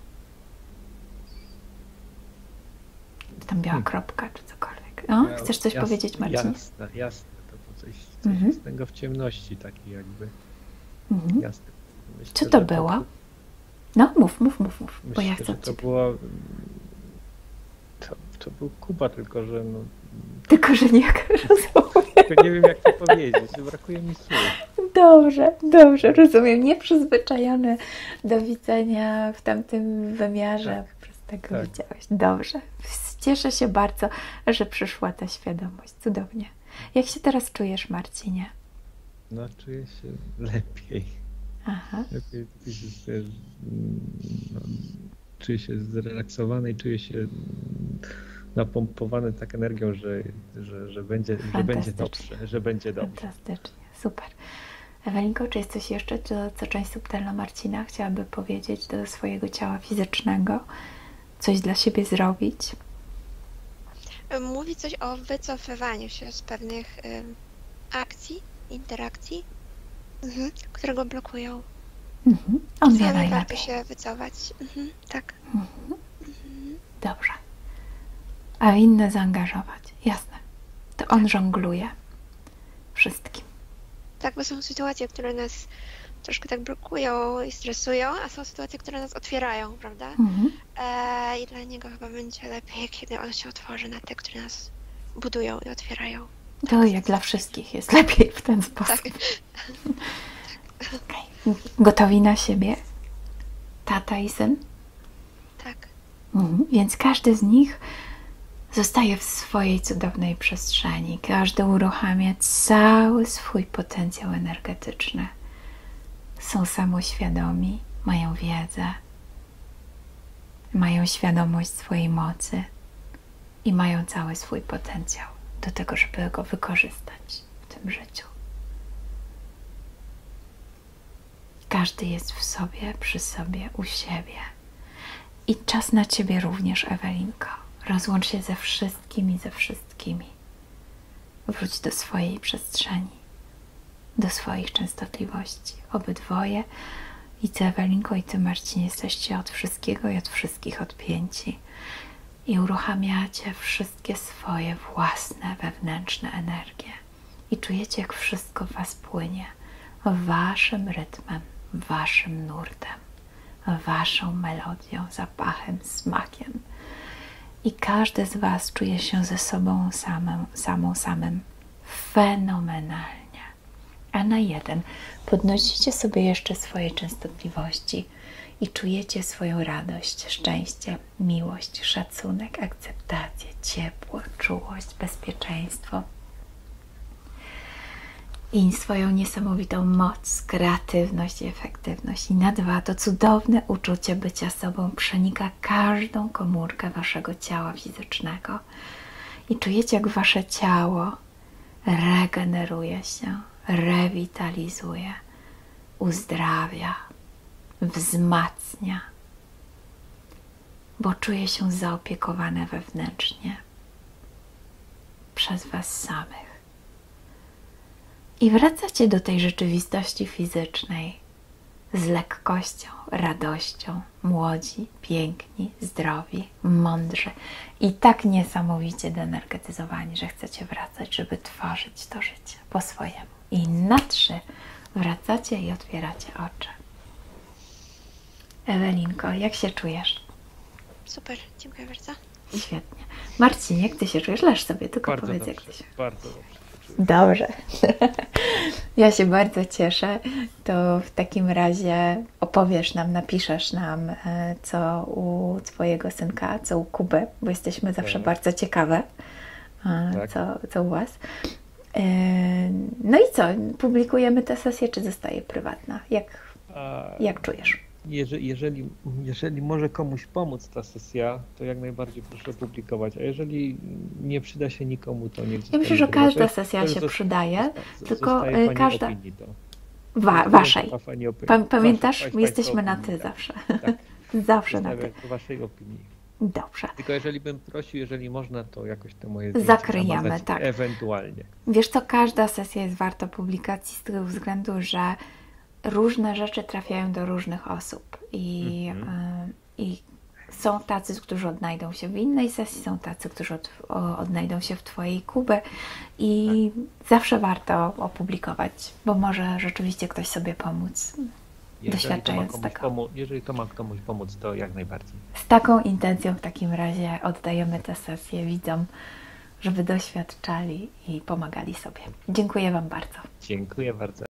Czy tam biała kropka, czy cokolwiek. No, chcesz coś powiedzieć, Marcinie? Jasne. To coś jasnego w ciemności, taki jakby jasny. Myślę, Co to było? No, mów, bo ja myślę, chcę że to było... To był Kuba, tylko że no... Tylko, że nie rozumiem. Tylko nie wiem, jak to powiedzieć. Brakuje mi słów. Dobrze, rozumiem. Nieprzyzwyczajony do widzenia w tamtym wymiarze. Przez tego widziałeś. Dobrze. Cieszę się bardzo, że przyszła ta świadomość. Cudownie. Jak się teraz czujesz, Marcinie? No, czuję się lepiej. Aha. Lepiej czuję się zrelaksowany i czuję się napompowany tak energią, że będzie dobrze. Fantastycznie, super. Ewelinko, czy jest coś jeszcze, co część subtelna Marcina chciałaby powiedzieć do swojego ciała fizycznego? Coś dla siebie zrobić? Mówi coś o wycofywaniu się z pewnych akcji, interakcji, które go blokują. On wie Warto najlepiej. się wycofać. Tak. Dobrze. A inne zaangażować. Jasne. To on żongluje wszystkim. Tak, bo są sytuacje, które nas troszkę tak blokują i stresują, a są sytuacje, które nas otwierają, prawda? I dla niego chyba będzie lepiej, kiedy on się otworzy na te, które nas budują i otwierają. To jak dla wszystkich jest lepiej w ten sposób. Tak. Okay. Gotowi na siebie? Tata i syn? Tak. Więc każdy z nich zostaje w swojej cudownej przestrzeni. Każdy uruchamia cały swój potencjał energetyczny. Są samoświadomi, mają wiedzę, mają świadomość swojej mocy i mają cały swój potencjał do tego, żeby go wykorzystać w tym życiu. Każdy jest w sobie, przy sobie, u siebie. I czas na Ciebie również, Ewelinko. Rozłącz się ze wszystkim i ze wszystkimi. Wróć do swojej przestrzeni, do swoich częstotliwości. Obydwoje, i Ty, Ewelinko, i Ty, Marcin, jesteście od wszystkiego i od wszystkich odpięci. I uruchamiacie wszystkie swoje własne, wewnętrzne energie. I czujecie, jak wszystko w Was płynie, Waszym rytmem, Waszym nurtem, Waszą melodią, zapachem, smakiem. I każdy z Was czuje się ze sobą samym fenomenalnie. A na jeden podnosicie sobie jeszcze swoje częstotliwości i czujecie swoją radość, szczęście, miłość, szacunek, akceptację, ciepło, czułość, bezpieczeństwo i swoją niesamowitą moc, kreatywność i efektywność. I na dwa to cudowne uczucie bycia sobą przenika każdą komórkę Waszego ciała fizycznego. I czujecie, jak Wasze ciało regeneruje się, rewitalizuje, uzdrawia, wzmacnia, bo czuje się zaopiekowane wewnętrznie przez Was samych. I wracacie do tej rzeczywistości fizycznej z lekkością, radością, młodzi, piękni, zdrowi, mądrzy i tak niesamowicie denergetyzowani, że chcecie wracać, żeby tworzyć to życie po swojemu. I na 3 wracacie i otwieracie oczy. Ewelinko, jak się czujesz? Super, dziękuję bardzo. Świetnie. Marcin, jak Ty się czujesz? Leż sobie, tylko Bardzo powiedz, dobrze, jak Ty się... bardzo dobrze. Dobrze. Ja się bardzo cieszę. To w takim razie opowiesz nam, napiszesz nam, co u Twojego synka, co u Kuby, bo jesteśmy zawsze bardzo ciekawe, co u Was. No i co? Publikujemy tę sesję, czy zostaje prywatna? Jak czujesz? Jeżeli może komuś pomóc ta sesja, to jak najbardziej proszę publikować, a jeżeli nie przyda się nikomu, to nie. Ja myślę, że każda sesja się przydaje, tylko każda opinii to. waszej. Pamiętasz? Waszej Jesteśmy na opinii, ty tak. zawsze. Tak. Zawsze na ty. Waszej opinii. Dobrze. Tylko jeżeli bym prosił, jeżeli można, to jakoś te moje zdjęcia Zakryjemy, zamazać, tak. ewentualnie. Wiesz co, każda sesja jest warta publikacji z tego względu, że różne rzeczy trafiają do różnych osób i są tacy, którzy odnajdą się w innej sesji, są tacy, którzy odnajdą się w twojej kubie i zawsze warto opublikować, bo może rzeczywiście ktoś sobie pomóc, doświadczając tego. Jeżeli to ma komuś pomóc, to jak najbardziej. Z taką intencją w takim razie oddajemy tę sesję widzom, żeby doświadczali i pomagali sobie. Dziękuję wam bardzo. Dziękuję bardzo.